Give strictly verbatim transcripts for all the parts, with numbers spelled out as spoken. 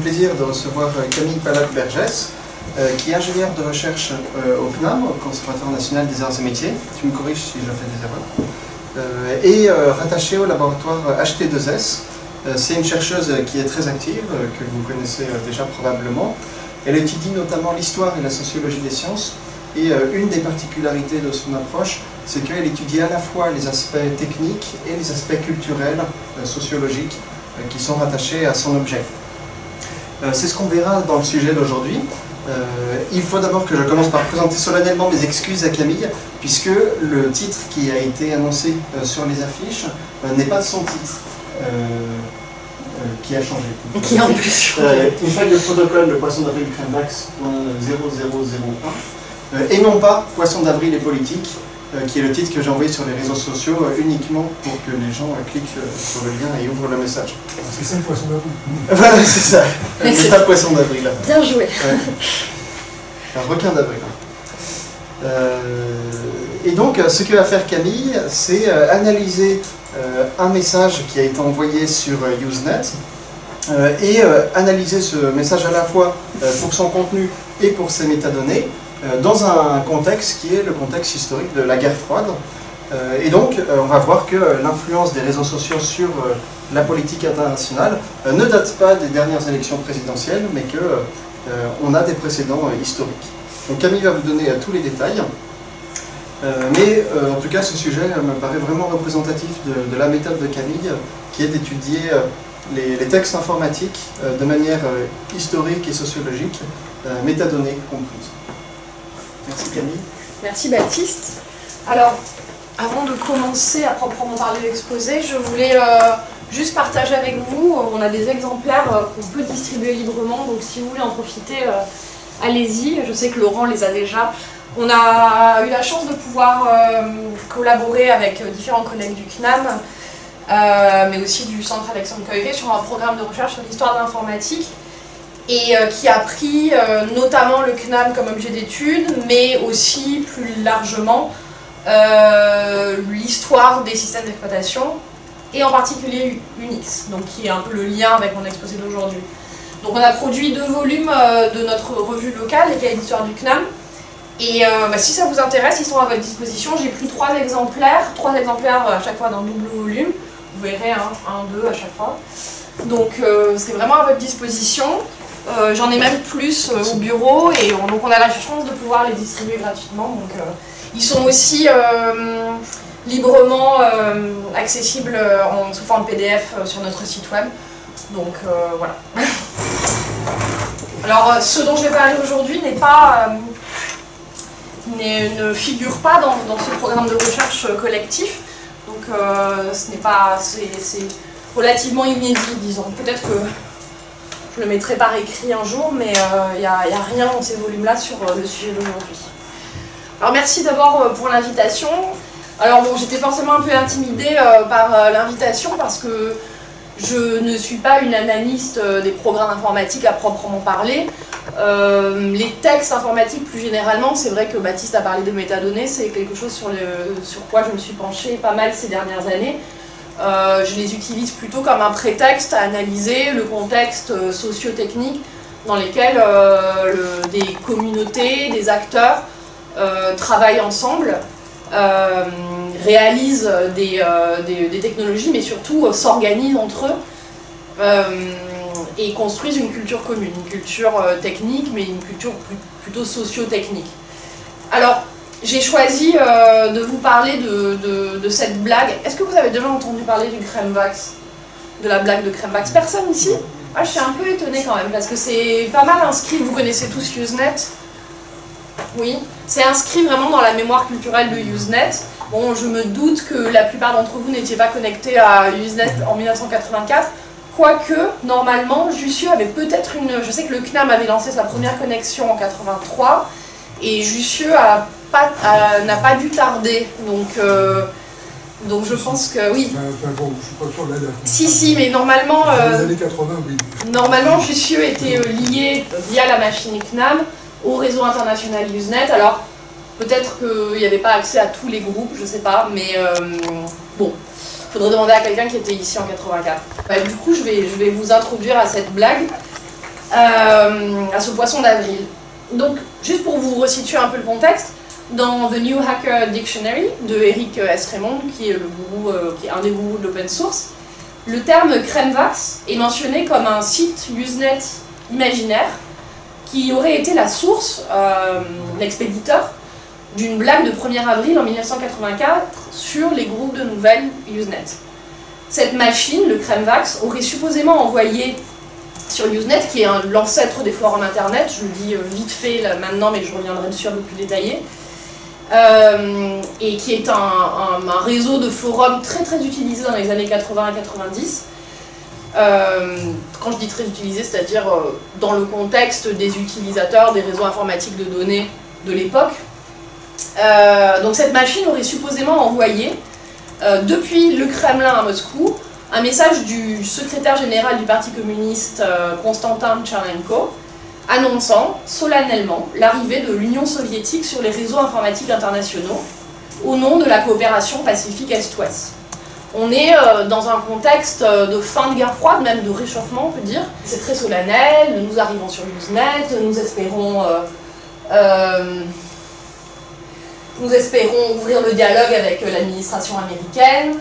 plaisir de recevoir Camille Palac-Bergès, euh, qui est ingénieure de recherche euh, au C N A M, au Conservatoire national des arts et métiers. Tu me corriges si je fais des erreurs. Euh, et euh, rattachée au laboratoire H T deux S. Euh, C'est une chercheuse qui est très active, euh, que vous connaissez euh, déjà probablement. Elle étudie notamment l'histoire et la sociologie des sciences. Et euh, une des particularités de son approche, c'est qu'elle étudie à la fois les aspects techniques et les aspects culturels, euh, sociologiques, euh, qui sont rattachés à son objet. Euh, c'est ce qu'on verra dans le sujet d'aujourd'hui. Euh, il faut d'abord que je commence par présenter solennellement mes excuses à Camille, puisque le titre qui a été annoncé euh, sur les affiches euh, n'est pas son titre, euh, euh, qui a changé. Qui en plus euh, Une feuille de protocole, le poisson d'avril Cremax zéro zéro zéro un, euh, et non pas Poisson d'avril et politique, euh, qui est le titre que j'ai envoyé sur les réseaux sociaux euh, uniquement pour que les gens euh, cliquent euh, sur le lien et ouvrent le message. C'est ça le poisson d'avril. Voilà, c'est ça. C'est pas Poisson d'avril. Bien joué. Ouais. Un requin d'avril. Euh, et donc, ce que va faire Camille, c'est euh, analyser euh, un message qui a été envoyé sur euh, Usenet euh, et euh, analyser ce message à la fois euh, pour son contenu et pour ses métadonnées euh, dans un contexte qui est le contexte historique de la guerre froide. Euh, et donc, euh, on va voir que euh, l'influence des réseaux sociaux sur euh, la politique internationale euh, ne date pas des dernières élections présidentielles, mais que euh, on a des précédents euh, historiques. Donc Camille va vous donner euh, tous les détails, euh, mais euh, en tout cas ce sujet euh, me paraît vraiment représentatif de, de la méthode de Camille, euh, qui est d'étudier euh, les, les textes informatiques euh, de manière euh, historique et sociologique, euh, métadonnées comprises. Merci Camille. Merci Baptiste. Alors, avant de commencer à proprement parler de l'exposé, je voulais euh, juste partager avec vous, on a des exemplaires euh, qu'on peut distribuer librement, donc si vous voulez en profiter, euh, allez-y. Je sais que Laurent les a déjà. On a eu la chance de pouvoir euh, collaborer avec euh, différents collègues du C N A M, euh, mais aussi du Centre Alexandre Koyré, sur un programme de recherche sur l'histoire de l'informatique, et euh, qui a pris euh, notamment le C N A M comme objet d'étude, mais aussi plus largement euh, l'histoire des systèmes d'exploitation, et en particulier Unix, donc qui est un peu le lien avec mon exposé d'aujourd'hui. Donc on a produit deux volumes euh, de notre revue locale, les cahiers d'histoire du C N A M, et euh, bah, si ça vous intéresse, ils sont à votre disposition. J'ai pris trois exemplaires, trois exemplaires à chaque fois d'un double volume, vous verrez, hein, un, deux à chaque fois. Donc euh, c'est vraiment à votre disposition. Euh, J'en ai même plus euh, au bureau, et on, donc on a la chance de pouvoir les distribuer gratuitement. Donc, euh, ils sont aussi euh, librement euh, accessibles en, sous forme P D F euh, sur notre site web. Donc euh, voilà. Alors ce dont je vais parler aujourd'hui n'est pas, euh, ne figure pas dans, dans ce programme de recherche collectif. Donc euh, ce n'est pas, c'est relativement inédit, disons. Peut-être que je le mettrai par écrit un jour, mais il euh, n'y a, a rien dans ces volumes-là sur euh, le sujet d'aujourd'hui. Alors merci d'abord euh, pour l'invitation. Alors bon, j'étais forcément un peu intimidée euh, par euh, l'invitation parce que je ne suis pas une analyste euh, des programmes informatiques à proprement parler. Euh, les textes informatiques plus généralement, c'est vrai que Baptiste a parlé de métadonnées, c'est quelque chose sur, le, sur quoi je me suis penchée pas mal ces dernières années. Euh, je les utilise plutôt comme un prétexte à analyser le contexte euh, socio-technique dans lequel euh, le, des communautés, des acteurs euh, travaillent ensemble, euh, réalisent des, euh, des, des technologies, mais surtout euh, s'organisent entre eux euh, et construisent une culture commune, une culture euh, technique, mais une culture plus, plutôt socio-technique. Alors, j'ai choisi euh, de vous parler de, de, de cette blague. Est-ce que vous avez déjà entendu parler du Cremvax? De la blague de Cremvax? Personne ici? Ah, je suis un peu étonnée quand même, parce que c'est pas mal inscrit. Vous connaissez tous Usenet? Oui, c'est inscrit vraiment dans la mémoire culturelle de Usenet. Bon, je me doute que la plupart d'entre vous n'étiez pas connectés à Usenet en mille neuf cent quatre-vingt-quatre. Quoique, normalement, Jussieu avait peut-être une... Je sais que le C N A M avait lancé sa première connexion en quatre-vingt-trois, et Jussieu a n'a pas dû tarder, donc, euh, donc je pense que oui. Enfin bon, je suis pas sûr de la date. Si, si, mais normalement, Dans euh, les années quatre-vingt, oui. Normalement, Jussieu était euh, lié via la machine C N A M au réseau international Usenet. Alors, peut-être qu'il n'y avait pas accès à tous les groupes, je sais pas, mais euh, bon, il faudrait demander à quelqu'un qui était ici en quatre-vingt-quatre. Bah, du coup, je vais, je vais vous introduire à cette blague. euh, à ce poisson d'avril. Donc, juste pour vous resituer un peu le contexte, dans The New Hacker Dictionary de Eric S. Raymond, qui est, le gourou, euh, qui est un des gourous de l'open source, le terme Kremvax est mentionné comme un site Usenet imaginaire qui aurait été la source, euh, l'expéditeur, d'une blague de premier avril en mille neuf cent quatre-vingt-quatre sur les groupes de nouvelles Usenet. Cette machine, le Kremvax, aurait supposément envoyé sur Usenet, qui est l'ancêtre des forums internet, je le dis vite fait là, maintenant, mais je reviendrai dessus un peu plus détaillé, euh, et qui est un, un, un réseau de forums très très utilisé dans les années quatre-vingts et quatre-vingt-dix. Euh, quand je dis très utilisé, c'est-à-dire euh, dans le contexte des utilisateurs des réseaux informatiques de données de l'époque. Euh, donc cette machine aurait supposément envoyé, euh, depuis le Kremlin à Moscou, un message du secrétaire général du Parti communiste, euh, Konstantin Tchernenko, annonçant solennellement l'arrivée de l'Union soviétique sur les réseaux informatiques internationaux au nom de la coopération pacifique Est-Ouest. On est euh, dans un contexte de fin de guerre froide, même de réchauffement, on peut dire. C'est très solennel, nous arrivons sur Usenet, nous espérons, euh, euh, nous espérons ouvrir le dialogue avec l'administration américaine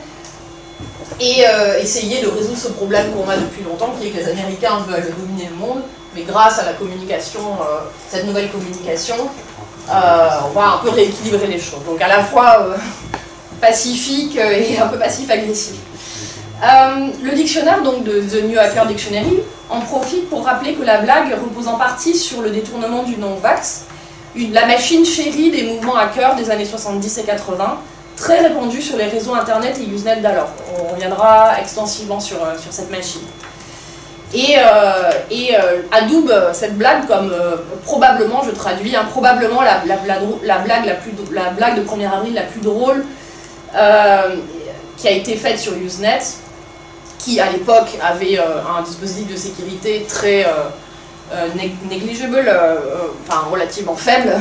et euh, essayer de résoudre ce problème qu'on a depuis longtemps, qui est que les Américains veulent dominer le monde, mais grâce à la communication, euh, cette nouvelle communication, euh, on va un peu rééquilibrer les choses. Donc à la fois euh, pacifique et un peu passif-agressif. Euh, le dictionnaire donc, de The New Hacker Dictionary en profite pour rappeler que la blague repose en partie sur le détournement du nom Vax, une, la machine chérie des mouvements hackers des années soixante-dix et quatre-vingts, très répandue sur les réseaux internet et Usenet d'alors. On reviendra extensivement sur, sur cette machine. Et, euh, et euh, adoube cette blague comme euh, probablement, je traduis, hein, probablement la, la, la, la, blague la, plus, la blague de premier avril la plus drôle euh, qui a été faite sur Usenet, qui à l'époque avait euh, un dispositif de sécurité très euh, euh, négligible, euh, enfin relativement faible.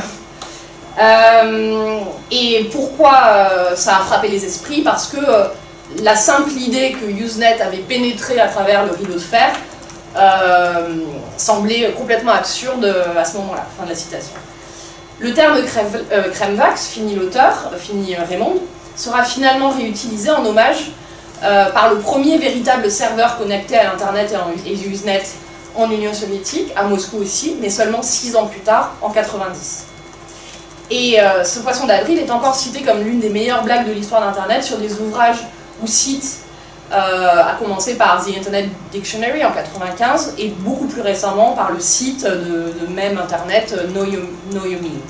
Euh, et pourquoi euh, ça a frappé les esprits? Parce que euh, la simple idée que Usenet avait pénétré à travers le rideau de fer euh, semblait complètement absurde à ce moment-là. Fin de la citation. Le terme euh, Kremvax, finit l'auteur, finit Raymond, sera finalement réutilisé en hommage euh, par le premier véritable serveur connecté à l'Internet et, et Usenet en Union soviétique, à Moscou aussi, mais seulement six ans plus tard, en quatre-vingt-dix. Et euh, ce poisson d'avril est encore cité comme l'une des meilleures blagues de l'histoire d'Internet sur des ouvrages ou sites, euh, à commencer par The Internet Dictionary en quatre-vingt-quinze, et beaucoup plus récemment par le site de, de même Internet, Know You, Know You Mean.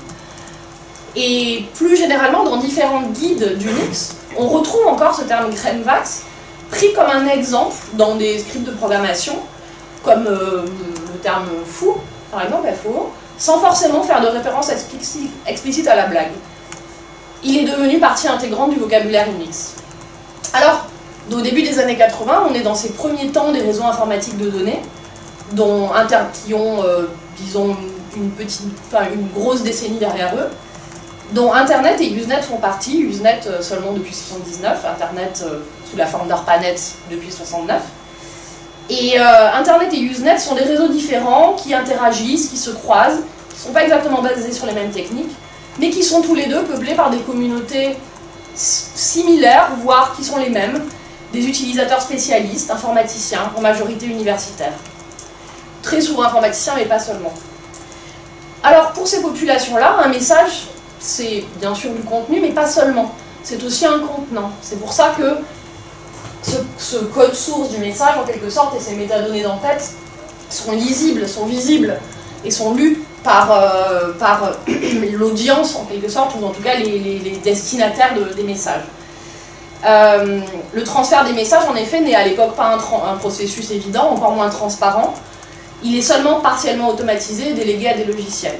Et plus généralement, dans différents guides d'Unix, on retrouve encore ce terme Kremvax, pris comme un exemple dans des scripts de programmation, comme euh, le terme fou, par exemple, F O, sans forcément faire de référence explicite, explicite à la blague. Il est devenu partie intégrante du vocabulaire Unix. Alors, au début des années quatre-vingts, on est dans ces premiers temps des réseaux informatiques de données, dont inter qui ont, euh, disons, une, petite, enfin, une grosse décennie derrière eux, dont Internet et Usenet font partie, Usenet euh, seulement depuis soixante-dix-neuf, Internet euh, sous la forme d'ARPANET depuis soixante-neuf. Et euh, Internet et Usenet sont des réseaux différents qui interagissent, qui se croisent, qui ne sont pas exactement basés sur les mêmes techniques, mais qui sont tous les deux peuplés par des communautés similaires, voire qui sont les mêmes, des utilisateurs spécialistes, informaticiens, en majorité universitaires. Très souvent informaticiens, mais pas seulement. Alors pour ces populations-là, un message, c'est bien sûr du contenu, mais pas seulement. C'est aussi un contenant. C'est pour ça que ce, ce code source du message, en quelque sorte, et ces métadonnées d'entête sont lisibles, sont visibles, et sont lus par, euh, par l'audience, en quelque sorte, ou en tout cas les, les, les destinataires de, des messages. Euh, le transfert des messages, en effet, n'est à l'époque pas un, un processus évident, encore moins transparent. Il est seulement partiellement automatisé et délégué à des logiciels.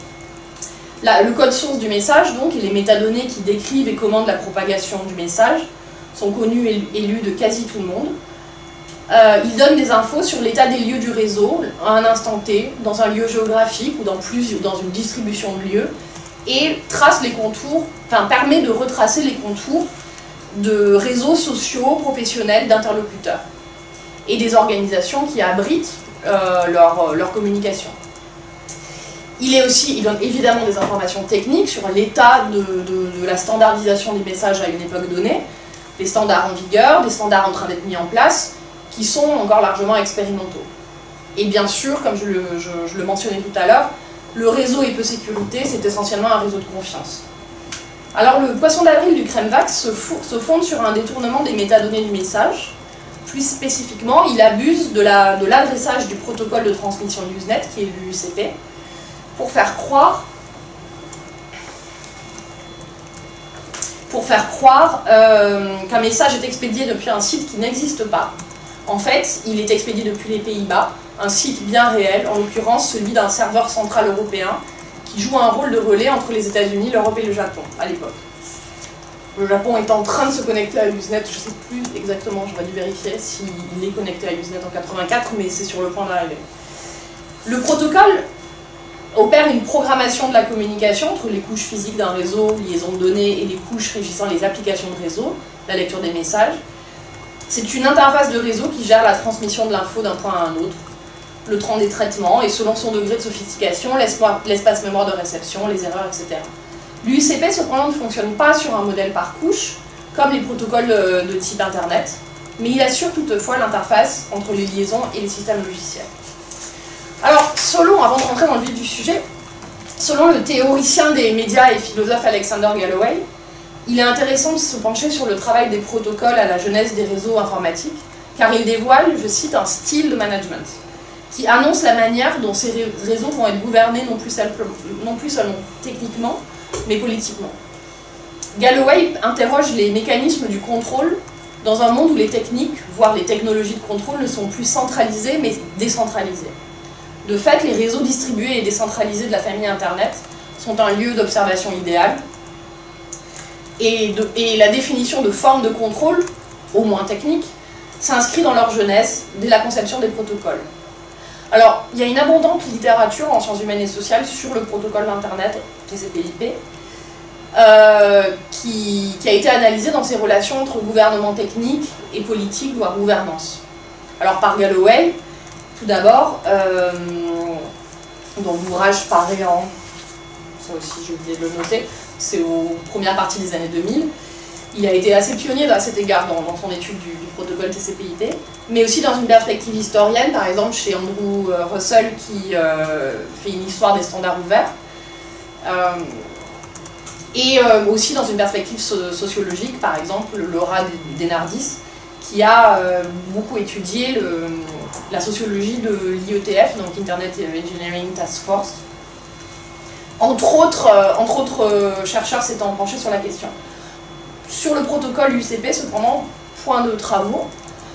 La, le code source du message, donc, et les métadonnées qui décrivent et commandent la propagation du message sont connus et, et lus de quasi tout le monde. Euh, ils donnent des infos sur l'état des lieux du réseau à un instant T, dans un lieu géographique ou dans, plus, dans une distribution de lieux, et trace les contours, enfin permet de retracer les contours de réseaux sociaux, professionnels, d'interlocuteurs, et des organisations qui abritent euh, leur, leur communication. Il, est aussi, il donne évidemment des informations techniques sur l'état de, de, de la standardisation des messages à une époque donnée, les standards en vigueur, des standards en train d'être mis en place, qui sont encore largement expérimentaux. Et bien sûr, comme je le, je, je le mentionnais tout à l'heure, le réseau et peu sécurité, c'est essentiellement un réseau de confiance. Alors le poisson d'avril du Kremvax se, se fonde sur un détournement des métadonnées du message. Plus spécifiquement, il abuse de l'adressage la, de du protocole de transmission Usenet, qui est l'U C P, pour faire croire, pour faire croire euh, qu'un message est expédié depuis un site qui n'existe pas. En fait, il est expédié depuis les Pays-Bas, un site bien réel, en l'occurrence celui d'un serveur central européen qui joue un rôle de relais entre les États-Unis, l'Europe et le Japon, à l'époque. Le Japon est en train de se connecter à Usenet, je ne sais plus exactement, j'aurais dû vérifier s'il est connecté à Usenet en quatre-vingt-quatre, mais c'est sur le point d'arriver. Le protocole opère une programmation de la communication entre les couches physiques d'un réseau, liaison de données, et les couches régissant les applications de réseau, la lecture des messages. C'est une interface de réseau qui gère la transmission de l'info d'un point à un autre, le temps des traitements, et selon son degré de sophistication, l'espace mémoire de réception, les erreurs, et cetera. L'U C P, cependant, ne fonctionne pas sur un modèle par couche, comme les protocoles de type Internet, mais il assure toutefois l'interface entre les liaisons et les systèmes logiciels. Alors, selon, avant de rentrer dans le vif du sujet, selon le théoricien des médias et philosophe Alexander Galloway, il est intéressant de se pencher sur le travail des protocoles à la genèse des réseaux informatiques, car il dévoile, je cite, un style de management, qui annonce la manière dont ces réseaux vont être gouvernés non plus, non plus seulement techniquement, mais politiquement. Galloway interroge les mécanismes du contrôle dans un monde où les techniques, voire les technologies de contrôle, ne sont plus centralisées, mais décentralisées. De fait, les réseaux distribués et décentralisés de la famille Internet sont un lieu d'observation idéal, et, de, et la définition de formes de contrôle, au moins techniques, s'inscrit dans leur jeunesse dès la conception des protocoles. Alors, il y a une abondante littérature en sciences humaines et sociales sur le protocole d'Internet, T C P I P, euh, qui, qui a été analysée dans ses relations entre gouvernement technique et politique, voire gouvernance. Alors, par Galloway, tout d'abord, euh, dont l'ouvrage paraît en... ça aussi j'ai oublié de le noter, c'est aux premières parties des années deux mille. Il a été assez pionnier à cet égard dans, dans son étude du, du protocole T C P I P, mais aussi dans une perspective historienne, par exemple chez Andrew Russell qui euh, fait une histoire des standards ouverts, euh, et euh, aussi dans une perspective so sociologique, par exemple Laura Denardis, qui a euh, beaucoup étudié le, la sociologie de l'I E T F, donc Internet Engineering Task Force. Entre autres, euh, entre autres euh, chercheurs s'étant penchés sur la question. Sur le protocole U C P, cependant, point de travaux.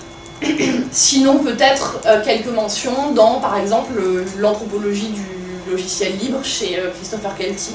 Sinon, peut-être euh, quelques mentions dans, par exemple, l'anthropologie du logiciel libre chez euh, Christopher Kelty.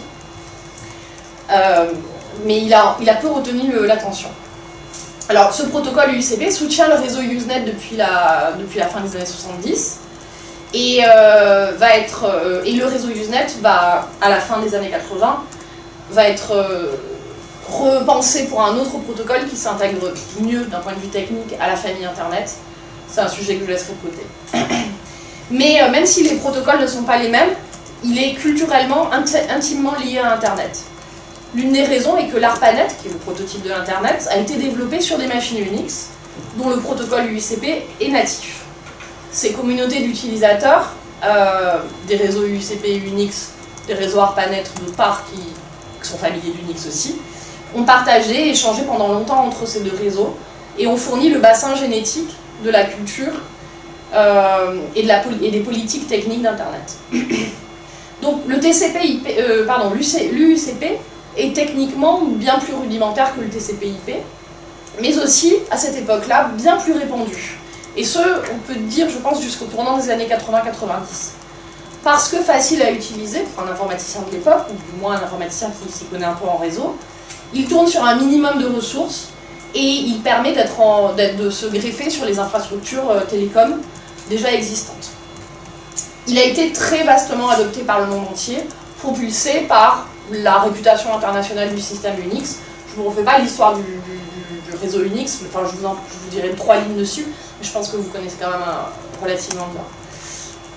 Euh, mais il a, il a peu retenu l'attention. Alors, ce protocole U C P soutient le réseau Usenet depuis la, depuis la fin des années soixante-dix. Et, euh, va être, euh, et le réseau Usenet, va, à la fin des années quatre-vingts, va être... Euh, repensé pour un autre protocole qui s'intègre mieux d'un point de vue technique à la famille Internet. C'est un sujet que je laisserai de côté. Mais euh, même si les protocoles ne sont pas les mêmes, il est culturellement intimement lié à Internet. L'une des raisons est que l'ARPANET, qui est le prototype de l'Internet, a été développé sur des machines Unix, dont le protocole U C P est natif. Ces communautés d'utilisateurs, euh, des réseaux U C P Unix, des réseaux ARPANET de part qui, qui sont familiers d'Unix aussi, ont partagé et échangé pendant longtemps entre ces deux réseaux et ont fourni le bassin génétique de la culture euh, et, de la, et des politiques techniques d'Internet. Donc le T C P I P, euh, pardon, l'U C P est techniquement bien plus rudimentaire que le T C P I P, mais aussi, à cette époque-là, bien plus répandu. Et ce, on peut dire, je pense, jusqu'au tournant des années quatre-vingts quatre-vingt-dix. Parce que facile à utiliser pour un informaticien de l'époque, ou du moins un informaticien qui s'y connaît un peu en réseau, il tourne sur un minimum de ressources et il permet d'être en, de se greffer sur les infrastructures euh, télécom déjà existantes. Il a été très vastement adopté par le monde entier, propulsé par la réputation internationale du système Unix. Je ne vous refais pas l'histoire du, du, du réseau Unix, enfin, je, vous en, je vous dirai trois lignes dessus, mais je pense que vous connaissez quand même un, relativement bien.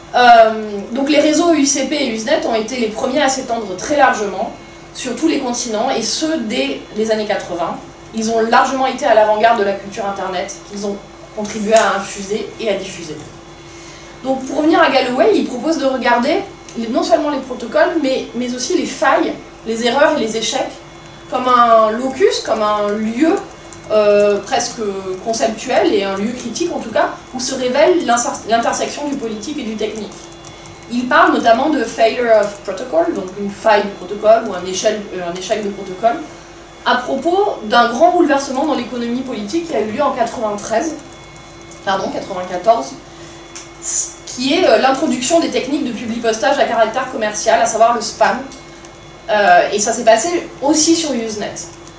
Euh, donc les réseaux U C P et Usenet ont été les premiers à s'étendre très largement sur tous les continents, et ce dès les années quatre-vingts. Ils ont largement été à l'avant-garde de la culture Internet, qu'ils ont contribué à infuser et à diffuser. Donc pour revenir à Galloway, il propose de regarder non seulement les protocoles, mais, mais aussi les failles, les erreurs et les échecs, comme un locus, comme un lieu euh, presque conceptuel, et un lieu critique en tout cas, où se révèle l'intersection du politique et du technique. Il parle notamment de failure of protocol, donc une faille du protocole ou un échec, un échec de protocole, à propos d'un grand bouleversement dans l'économie politique qui a eu lieu en quatre-vingt-treize, pardon, quatre-vingt-quatorze, qui est l'introduction des techniques de publipostage à caractère commercial, à savoir le spam. Euh, et ça s'est passé aussi sur Usenet.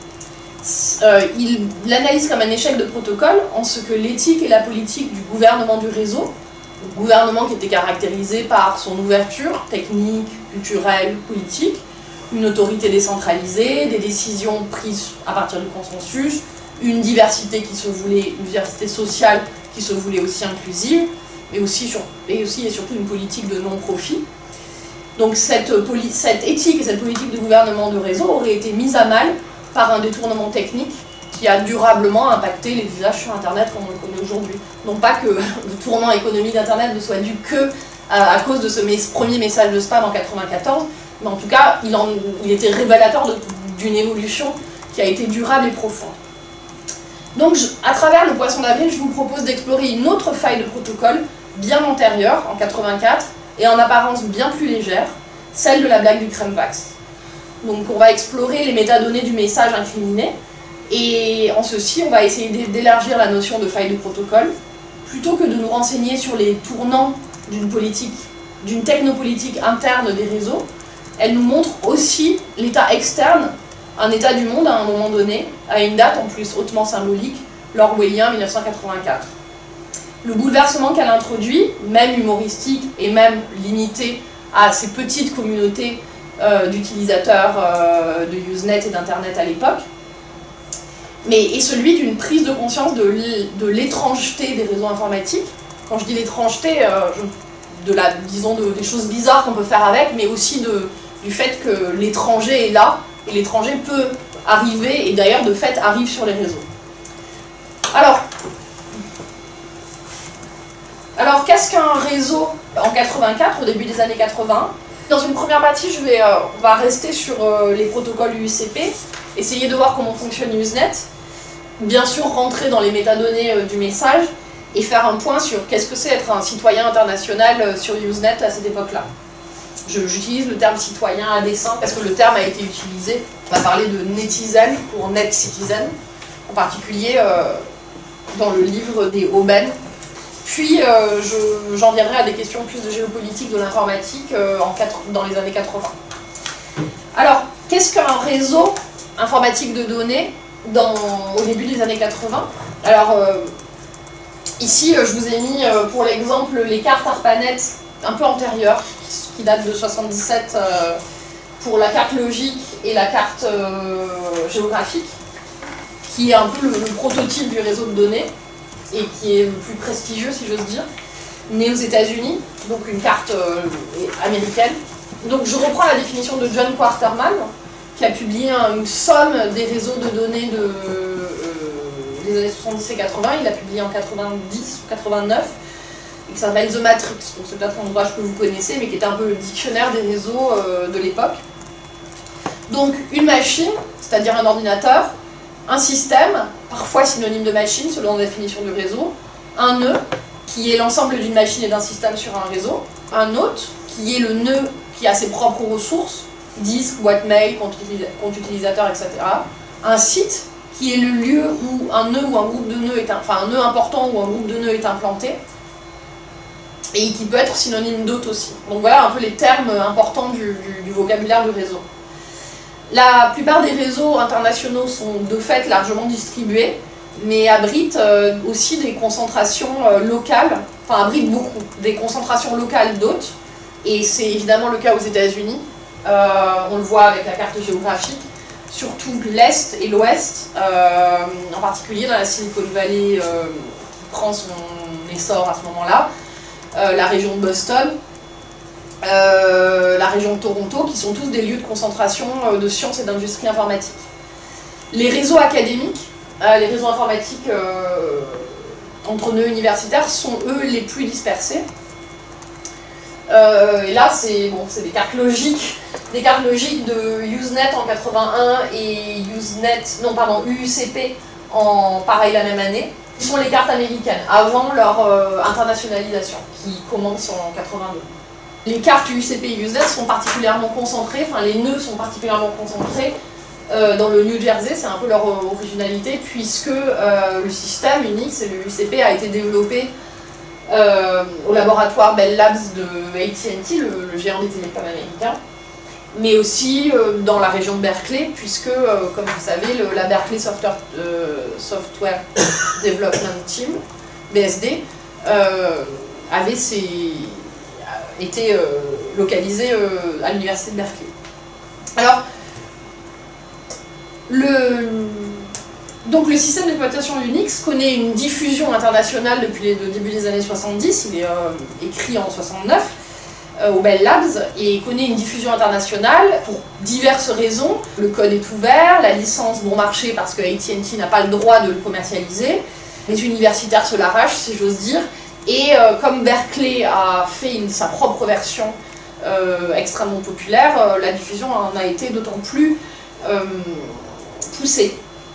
Euh, il l'analyse comme un échec de protocole en ce que l'éthique et la politique du gouvernement du réseau, le gouvernement qui était caractérisé par son ouverture technique, culturelle, politique, une autorité décentralisée, des décisions prises à partir du consensus, une diversité qui se voulait, une diversité sociale qui se voulait aussi inclusive, mais aussi, sur, et aussi et surtout une politique de non-profit. Donc cette, cette éthique et cette politique de gouvernement de réseau auraient été mises à mal par un détournement technique qui a durablement impacté les usages sur Internet comme on le connaît aujourd'hui. Non pas que le tournant économique d'Internet ne soit dû que à, à cause de ce mes, premier message de spam en quatre-vingt-quatorze, mais en tout cas, il, en, il était révélateur d'une évolution qui a été durable et profonde. Donc, je, à travers le Poisson d'avril, je vous propose d'explorer une autre faille de protocole, bien antérieure, en quatre-vingt-quatre, et en apparence bien plus légère, celle de la blague du Kremvax. Donc, on va explorer les métadonnées du message incriminé, et en ceci, on va essayer d'élargir la notion de faille de protocole, plutôt que de nous renseigner sur les tournants d'une politique, d'une technopolitique interne des réseaux. Elle nous montre aussi l'état externe, un état du monde à un moment donné, à une date en plus hautement symbolique, l'orwellien mille neuf cent quatre-vingt-quatre. Le bouleversement qu'elle introduit, même humoristique et même limité à ces petites communautés euh, d'utilisateurs euh, de Usenet et d'Internet à l'époque, mais est celui d'une prise de conscience de l'étrangeté des réseaux informatiques. Quand je dis l'étrangeté, euh, de la, disons de, des choses bizarres qu'on peut faire avec, mais aussi de, du fait que l'étranger est là, et l'étranger peut arriver, et d'ailleurs de fait arrive sur les réseaux. Alors, alors qu'est-ce qu'un réseau en quatre-vingt-quatre, au début des années quatre-vingts? Dans une première partie, je vais, euh, on va rester sur euh, les protocoles U C P, essayer de voir comment fonctionne Usenet, bien sûr rentrer dans les métadonnées euh, du message, et faire un point sur qu'est-ce que c'est être un citoyen international euh, sur Usenet à cette époque-là. J'utilise le terme citoyen à dessein parce que le terme a été utilisé. On va parler de netizen pour net citizen, en particulier euh, dans le livre des Aubaines. Puis euh, j'en je, viendrai à des questions plus de géopolitique de l'informatique euh, dans les années quatre-vingts. Alors, qu'est-ce qu'un réseau informatique de données dans, au début des années quatre-vingts? Alors, euh, ici, je vous ai mis euh, pour l'exemple les cartes ARPANET un peu antérieures, qui datent de soixante-dix-sept euh, pour la carte logique et la carte euh, géographique, qui est un peu le, le prototype du réseau de données, et qui est le plus prestigieux, si j'ose dire, né aux États-Unis, donc une carte euh, américaine. Donc je reprends la définition de John Quarterman, qui a publié un, une somme des réseaux de données de, euh, des années soixante-dix et quatre-vingts, il l'a publié en quatre-vingt-dix ou quatre-vingt-neuf, et qui s'appelle The Matrix, donc c'est peut-être un ouvrage que vous connaissez, mais qui était un peu le dictionnaire des réseaux euh, de l'époque. Donc une machine, c'est-à-dire un ordinateur, un système, parfois synonyme de machine selon la définition du réseau, un nœud, qui est l'ensemble d'une machine et d'un système sur un réseau, un hôte, qui est le nœud qui a ses propres ressources, disque, boîte mail, compte utilisateur, et cetera. Un site, qui est le lieu où un nœud ou un groupe de nœuds est, enfin un nœud important ou un groupe de nœuds est implanté, et qui peut être synonyme d'hôte aussi. Donc voilà un peu les termes importants du, du, du vocabulaire du réseau. La plupart des réseaux internationaux sont de fait largement distribués, mais abritent euh, aussi des concentrations euh, locales, enfin abritent beaucoup, des concentrations locales d'hôtes, et c'est évidemment le cas aux États-Unis, euh, on le voit avec la carte géographique, surtout l'Est et l'Ouest, euh, en particulier dans la Silicon Valley euh, qui prend son essor à ce moment-là, euh, la région de Boston, euh, la région de Toronto, qui sont tous des lieux de concentration euh, de sciences et d'industrie informatique. Les réseaux académiques, euh, les réseaux informatiques euh, entre nœuds universitaires sont eux les plus dispersés. Euh, et là, c'est bon, c'est des cartes logiques, des cartes logiques de Usenet en quatre-vingt-un et Usenet, non pardon, U U C P en pareil la même année. Ce sont les cartes américaines avant leur euh, internationalisation qui commence en quatre-vingt-deux. Les cartes U U C P et Usenet sont particulièrement concentrées, enfin les nœuds sont particulièrement concentrés euh, dans le New Jersey, c'est un peu leur originalité puisque euh, le système Unix et le U U C P a été développé Euh, au laboratoire Bell Labs de A T and T, le, le géant des télécoms américains, mais aussi euh, dans la région de Berkeley, puisque, euh, comme vous savez, le, la Berkeley Software, euh, Software Development Team, B S D, euh, avait ses, été euh, localisé euh, à l'université de Berkeley. Alors, le... Donc le système d'exploitation Unix connaît une diffusion internationale depuis les, le début des années soixante-dix, il est euh, écrit en soixante-neuf euh, au Bell Labs, et connaît une diffusion internationale pour diverses raisons. Le code est ouvert, la licence bon marché parce que A T and T n'a pas le droit de le commercialiser, les universitaires se l'arrachent si j'ose dire, et euh, comme Berkeley a fait une, sa propre version euh, extrêmement populaire, euh, la diffusion en a été d'autant plus euh, poussée.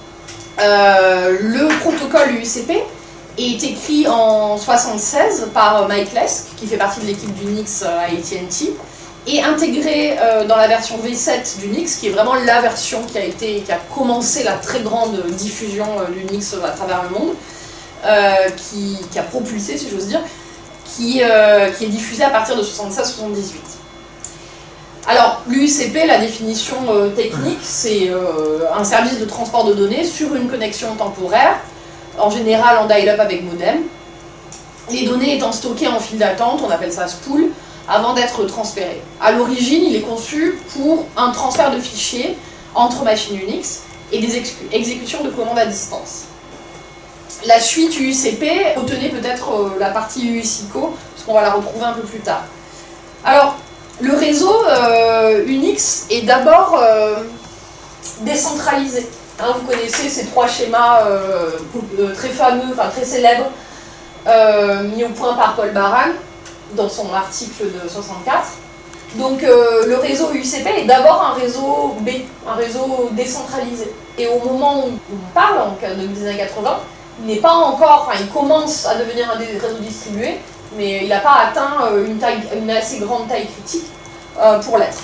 Euh, le protocole U U C P est écrit en soixante-seize par Mike Lesk, qui fait partie de l'équipe d'Unix à A T and T, et intégré euh, dans la version V sept d'Unix, qui est vraiment la version qui a, été, qui a commencé la très grande diffusion euh, d'Unix à travers le monde, euh, qui, qui a propulsé, si j'ose dire, qui, euh, qui est diffusée à partir de soixante-seize soixante-dix-huit. Alors, l'U U C P, la définition euh, technique, c'est euh, un service de transport de données sur une connexion temporaire, en général en dial-up avec modem. Les données étant stockées en file d'attente, on appelle ça spool, avant d'être transférées. À l'origine, il est conçu pour un transfert de fichiers entre machines Unix et des ex exécutions de commandes à distance. La suite U U C P retenait peut-être euh, la partie U U C C O, parce qu'on va la retrouver un peu plus tard. Alors, le réseau euh, Unix est d'abord euh, décentralisé. Hein, vous connaissez ces trois schémas euh, euh, très fameux, enfin très célèbres, euh, mis au point par Paul Baran dans son article de soixante-quatre. Donc euh, le réseau U U C P est d'abord un réseau B, un réseau décentralisé. Et au moment où on parle, en début des années quatre-vingts, il n'est pas encore, enfin il commence à devenir un des réseaux distribués, mais il n'a pas atteint une, taille, une assez grande taille critique euh, pour l'être.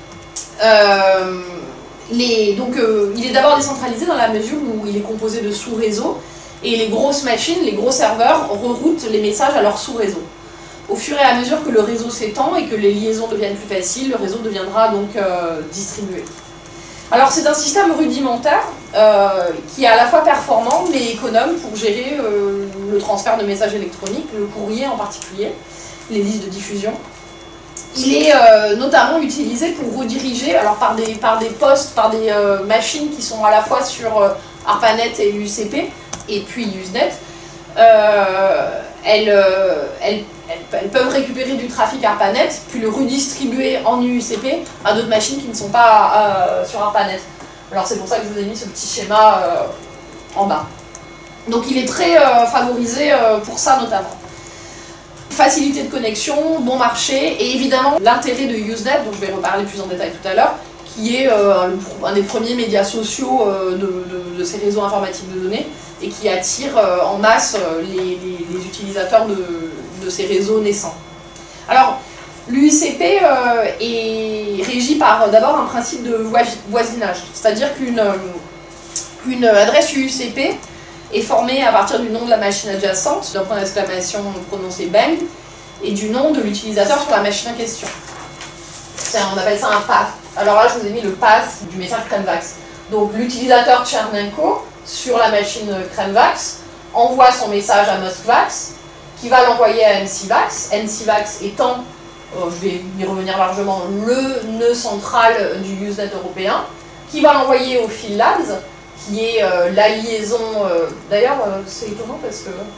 Euh, donc euh, il est d'abord décentralisé dans la mesure où il est composé de sous-réseaux, et les grosses machines, les gros serveurs reroutent les messages à leur sous-réseau. Au fur et à mesure que le réseau s'étend et que les liaisons deviennent plus faciles, le réseau deviendra donc euh, distribué. Alors c'est un système rudimentaire euh, qui est à la fois performant mais économe pour gérer euh, le transfert de messages électroniques, le courrier en particulier, les listes de diffusion. Il est euh, notamment utilisé pour rediriger alors par des, par des postes, par des euh, machines qui sont à la fois sur euh, ARPANET et U U C P et puis Usenet. Euh, elles, euh, elles, elles, elles peuvent récupérer du trafic ARPANET puis le redistribuer en U U C P à d'autres machines qui ne sont pas euh, sur ARPANET. Alors c'est pour ça que je vous ai mis ce petit schéma euh, en bas. Donc il est très euh, favorisé euh, pour ça notamment. Facilité de connexion, bon marché, et évidemment l'intérêt de Usenet, dont je vais reparler plus en détail tout à l'heure, qui est euh, un des premiers médias sociaux euh, de, de, de ces réseaux informatiques de données, et qui attire euh, en masse euh, les, les, les utilisateurs de, de ces réseaux naissants. Alors, l'U U C P euh, est régi par euh, d'abord un principe de voisinage, c'est-à-dire qu'une euh, une adresse U U C P est formée à partir du nom de la machine adjacente, d'un point d'exclamation prononcé bang, et du nom de l'utilisateur sur la machine en question. On appelle ça un path. Alors là, je vous ai mis le path du message CREMVAX. Donc l'utilisateur Tchernenko, sur la machine CREMVAX, envoie son message à MOSCVAX, qui va l'envoyer à NCVAX, NCVAX étant, euh, je vais y revenir largement, le nœud central du Usenet européen, qui va l'envoyer au Phil Labs, qui est euh, la liaison, euh, d'ailleurs euh, c'est étonnant parce que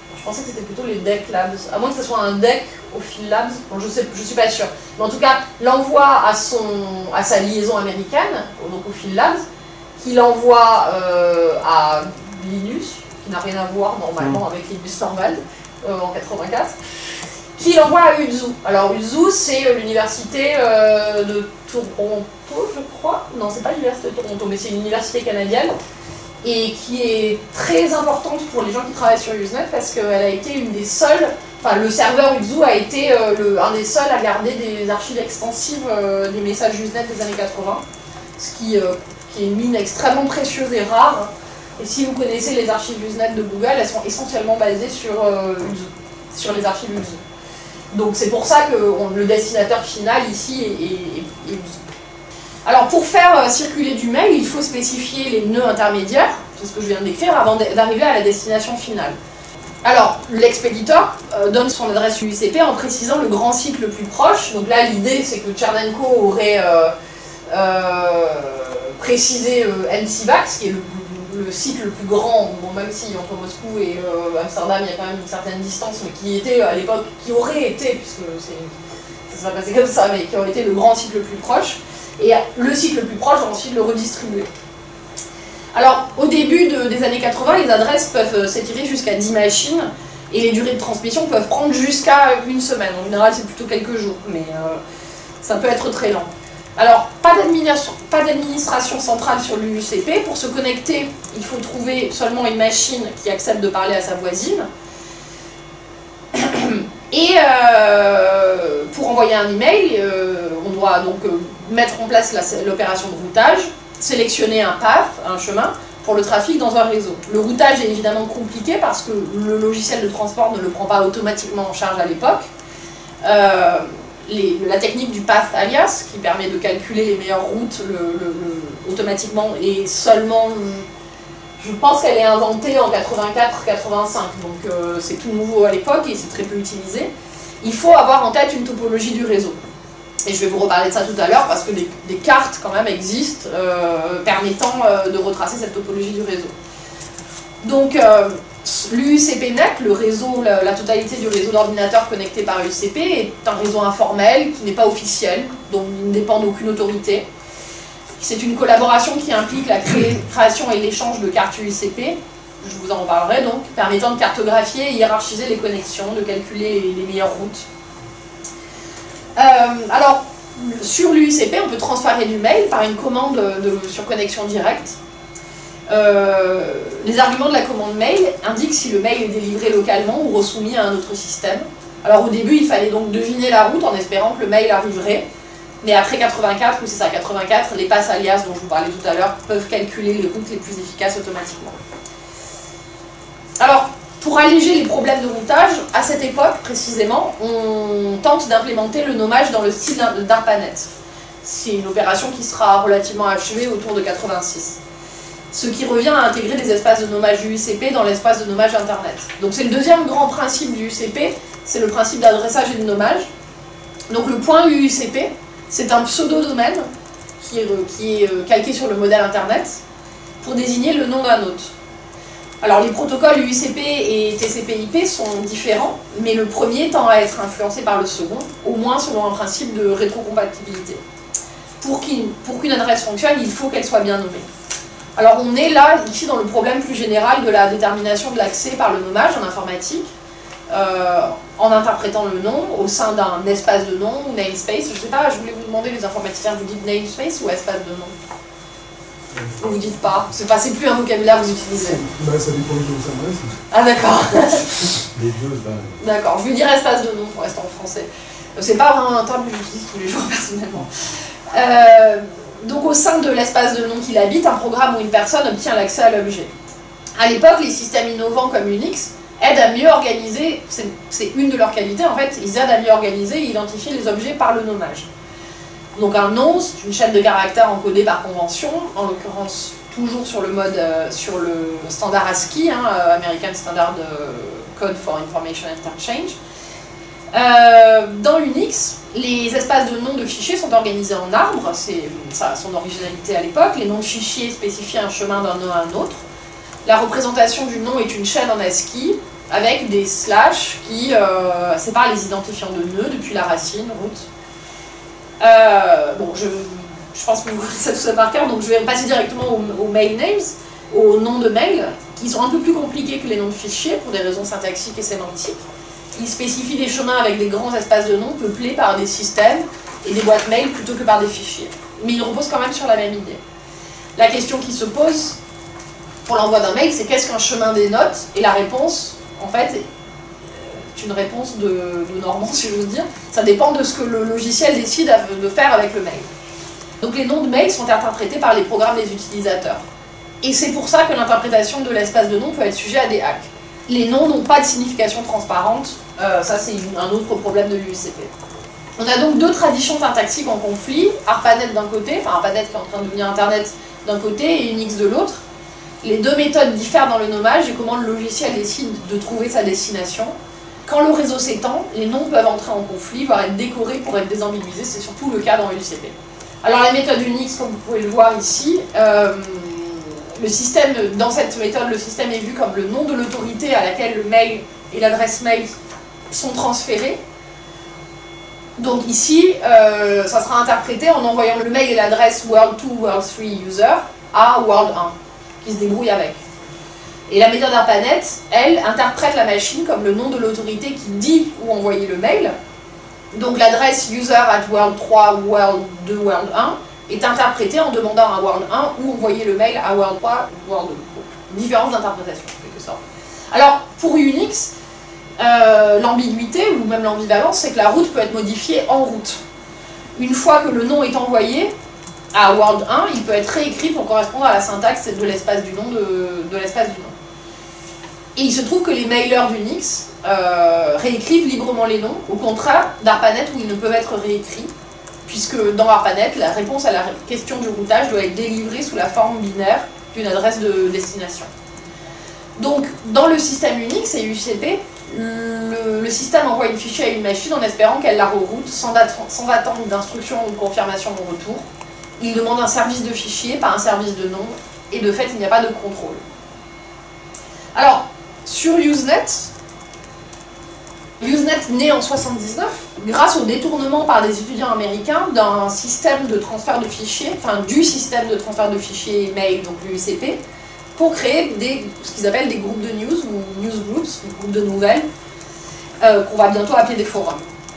Je pensais que c'était plutôt les Deck Labs, à moins que ce soit un deck au Phil Labs, bon, je sais, je suis pas sûre. Mais en tout cas, l'envoie à, son, à sa liaison américaine, donc au Phil Labs, qui l'envoie euh, à Linus, qui n'a rien à voir normalement avec Linus Torvald euh, en quatre-vingt-quatre, qui l'envoie à U T Z U. Alors U T Z U, c'est l'université euh, de Toronto, je crois. Non, c'est pas l'université de Toronto, mais c'est une université canadienne, et qui est très importante pour les gens qui travaillent sur Usenet parce qu'elle a été une des seules, enfin le serveur U T Z U a été euh, le, un des seuls à garder des archives extensives euh, des messages Usenet des années quatre-vingts, ce qui, euh, qui est une mine extrêmement précieuse et rare. Et si vous connaissez les archives Usenet de Google, elles sont essentiellement basées sur, euh, U T Z U, sur les archives U T Z U. Donc c'est pour ça que on, le destinateur final ici est, est, est U T Z U. Alors pour faire circuler du mail, il faut spécifier les nœuds intermédiaires, c'est ce que je viens de décrire, avant d'arriver à la destination finale. Alors l'expéditeur euh, donne son adresse U I C P en précisant le grand site le plus proche. Donc là l'idée c'est que Tchernenko aurait euh, euh, précisé euh, N C V A X, qui est le, le site le plus grand, bon, même si entre Moscou et euh, Amsterdam il y a quand même une certaine distance, mais qui était à l'époque, qui aurait été, puisque ça se va passer comme ça, mais qui aurait été le grand site le plus proche. Et le site le plus proche va ensuite le redistribuer. Alors, au début de, des années quatre-vingts, les adresses peuvent s'étirer jusqu'à dix machines, et les durées de transmission peuvent prendre jusqu'à une semaine. En général, c'est plutôt quelques jours, mais euh, ça peut être très lent. Alors, pas d'administration centrale sur l'U I C P. Pour se connecter, il faut trouver seulement une machine qui accepte de parler à sa voisine. Et euh, pour envoyer un email, euh, on doit donc euh, mettre en place l'opération de routage, sélectionner un path, un chemin, pour le trafic dans un réseau. Le routage est évidemment compliqué parce que le logiciel de transport ne le prend pas automatiquement en charge à l'époque. Euh, la technique du path alias, qui permet de calculer les meilleures routes le, le, le, automatiquement, est seulement... Je pense qu'elle est inventée en quatre-vingt-quatre quatre-vingt-cinq, donc euh, c'est tout nouveau à l'époque et c'est très peu utilisé. Il faut avoir en tête une topologie du réseau. Et je vais vous reparler de ça tout à l'heure parce que des, des cartes quand même existent euh, permettant euh, de retracer cette topologie du réseau. Donc euh, l'U I C P Net, le réseau, la, la totalité du réseau d'ordinateurs connectés par U I C P, est un réseau informel qui n'est pas officiel, donc il ne dépend d'aucune autorité. C'est une collaboration qui implique la cré création et l'échange de cartes U I C P, je vous en parlerai donc, permettant de cartographier et hiérarchiser les connexions, de calculer les, les meilleures routes. Euh, alors, sur l'U I C P, on peut transférer du mail par une commande de, sur connexion directe. Euh, les arguments de la commande mail indiquent si le mail est délivré localement ou resoumis à un autre système. Alors au début, il fallait donc deviner la route en espérant que le mail arriverait. Mais après quatre-vingt-quatre, ou c'est ça, quatre-vingt-quatre, les passes alias dont je vous parlais tout à l'heure peuvent calculer les routes les plus efficaces automatiquement. Alors, pour alléger les problèmes de routage, à cette époque précisément, on tente d'implémenter le nommage dans le style d'ARPANET. C'est une opération qui sera relativement achevée autour de quatre-vingt-six. Ce qui revient à intégrer des espaces de nommage U I C P dans l'espace de nommage Internet. Donc c'est le deuxième grand principe du U C P, c'est le principe d'adressage et de nommage. Donc le point U I C P, c'est un pseudo-domaine qui est, qui est calqué sur le modèle Internet pour désigner le nom d'un hôte. Alors les protocoles U I C P et T C P I P sont différents, mais le premier tend à être influencé par le second, au moins selon un principe de rétrocompatibilité. Pour qu'une pour qu'une adresse fonctionne, il faut qu'elle soit bien nommée. Alors on est là, ici, dans le problème plus général de la détermination de l'accès par le nommage en informatique, Euh, en interprétant le nom au sein d'un espace de nom, namespace. Je ne sais pas, je voulais vous demander, les informaticiens, vous dites namespace ou espace de nom? Vous ne dites pas, c'est pas, c'est plus un vocabulaire que vous utilisez. Bah, ça dépend de où ça reste. Ah d'accord. Les deux, bah... D'accord, je vais dire espace de nom pour rester en français. C'est pas vraiment un terme que j'utilise tous les jours personnellement. Euh, donc au sein de l'espace de nom qu'il habite, un programme ou une personne obtient l'accès à l'objet. À l'époque, les systèmes innovants comme Unix aident à mieux organiser, c'est une de leurs qualités en fait, ils aident à mieux organiser et identifier les objets par le nommage. Donc un nom, c'est une chaîne de caractères encodée par convention, en l'occurrence toujours sur le mode, euh, sur le standard ASCII, hein, American Standard Code for Information Interchange. Euh, dans Unix, les espaces de noms de fichiers sont organisés en arbres, c'est ça a son originalité à l'époque. Les noms de fichiers spécifient un chemin d'un nom à un autre. La représentation du nom est une chaîne en ASCII avec des slash qui euh, séparent les identifiants de nœuds depuis la racine, root. Euh, bon, je, je pense que vous connaissez tout ça par cœur, donc je vais passer directement aux, aux mail names, aux noms de mail, qui sont un peu plus compliqués que les noms de fichiers pour des raisons syntaxiques et sémantiques. Ils spécifient des chemins avec des grands espaces de noms peuplés par des systèmes et des boîtes mail plutôt que par des fichiers. Mais ils reposent quand même sur la même idée. La question qui se pose pour l'envoi d'un mail, c'est qu'est-ce qu'un chemin des notes? Et la réponse, en fait, est une réponse de, de Normand, si j'ose dire. Ça dépend de ce que le logiciel décide de faire avec le mail. Donc les noms de mail sont interprétés par les programmes des utilisateurs. Et c'est pour ça que l'interprétation de l'espace de nom peut être sujet à des hacks. Les noms n'ont pas de signification transparente, euh, ça c'est un autre problème de l'U C P. On a donc deux traditions syntaxiques en conflit, ARPANET d'un côté, enfin ARPANET qui est en train de devenir Internet d'un côté et Unix de l'autre. Les deux méthodes diffèrent dans le nommage et comment le logiciel décide de trouver sa destination. Quand le réseau s'étend, les noms peuvent entrer en conflit, voire être décorés pour être désambiguisés, c'est surtout le cas dans U C P. Alors la méthode Unix, comme vous pouvez le voir ici, euh, le système, dans cette méthode, le système est vu comme le nom de l'autorité à laquelle le mail et l'adresse mail sont transférés. Donc ici, euh, ça sera interprété en envoyant le mail et l'adresse world deux, world trois user à world un, qui se débrouille avec. Et la méthode ARPANET, elle, interprète la machine comme le nom de l'autorité qui dit où envoyer le mail. Donc l'adresse user at world trois, world deux, world un est interprétée en demandant à world un où envoyer le mail à world trois, world deux. Différence d'interprétation, en quelque sorte. Alors, pour Unix, euh, l'ambiguïté, ou même l'ambivalence, c'est que la route peut être modifiée en route. Une fois que le nom est envoyé à world un, il peut être réécrit pour correspondre à la syntaxe de l'espace du nom de, de l'espace du nom. Et il se trouve que les mailers d'Unix euh, réécrivent librement les noms, au contraire d'ARPANET où ils ne peuvent être réécrits, puisque dans ARPANET, la réponse à la question du routage doit être délivrée sous la forme binaire d'une adresse de destination. Donc, dans le système Unix et U C P, le, le système envoie une fichier à une machine en espérant qu'elle la reroute sans, sans attendre d'instruction ou de confirmation de retour. Il demande un service de fichier, pas un service de nom, et de fait, il n'y a pas de contrôle. Alors, sur Usenet, Usenet naît en soixante-dix-neuf, grâce au détournement par des étudiants américains d'un système de transfert de fichiers, enfin du système de transfert de fichiers mail, donc l'U C P, pour créer des, ce qu'ils appellent des groupes de news, ou newsgroups, des groupes de nouvelles, euh, qu'on va bientôt appeler des forums.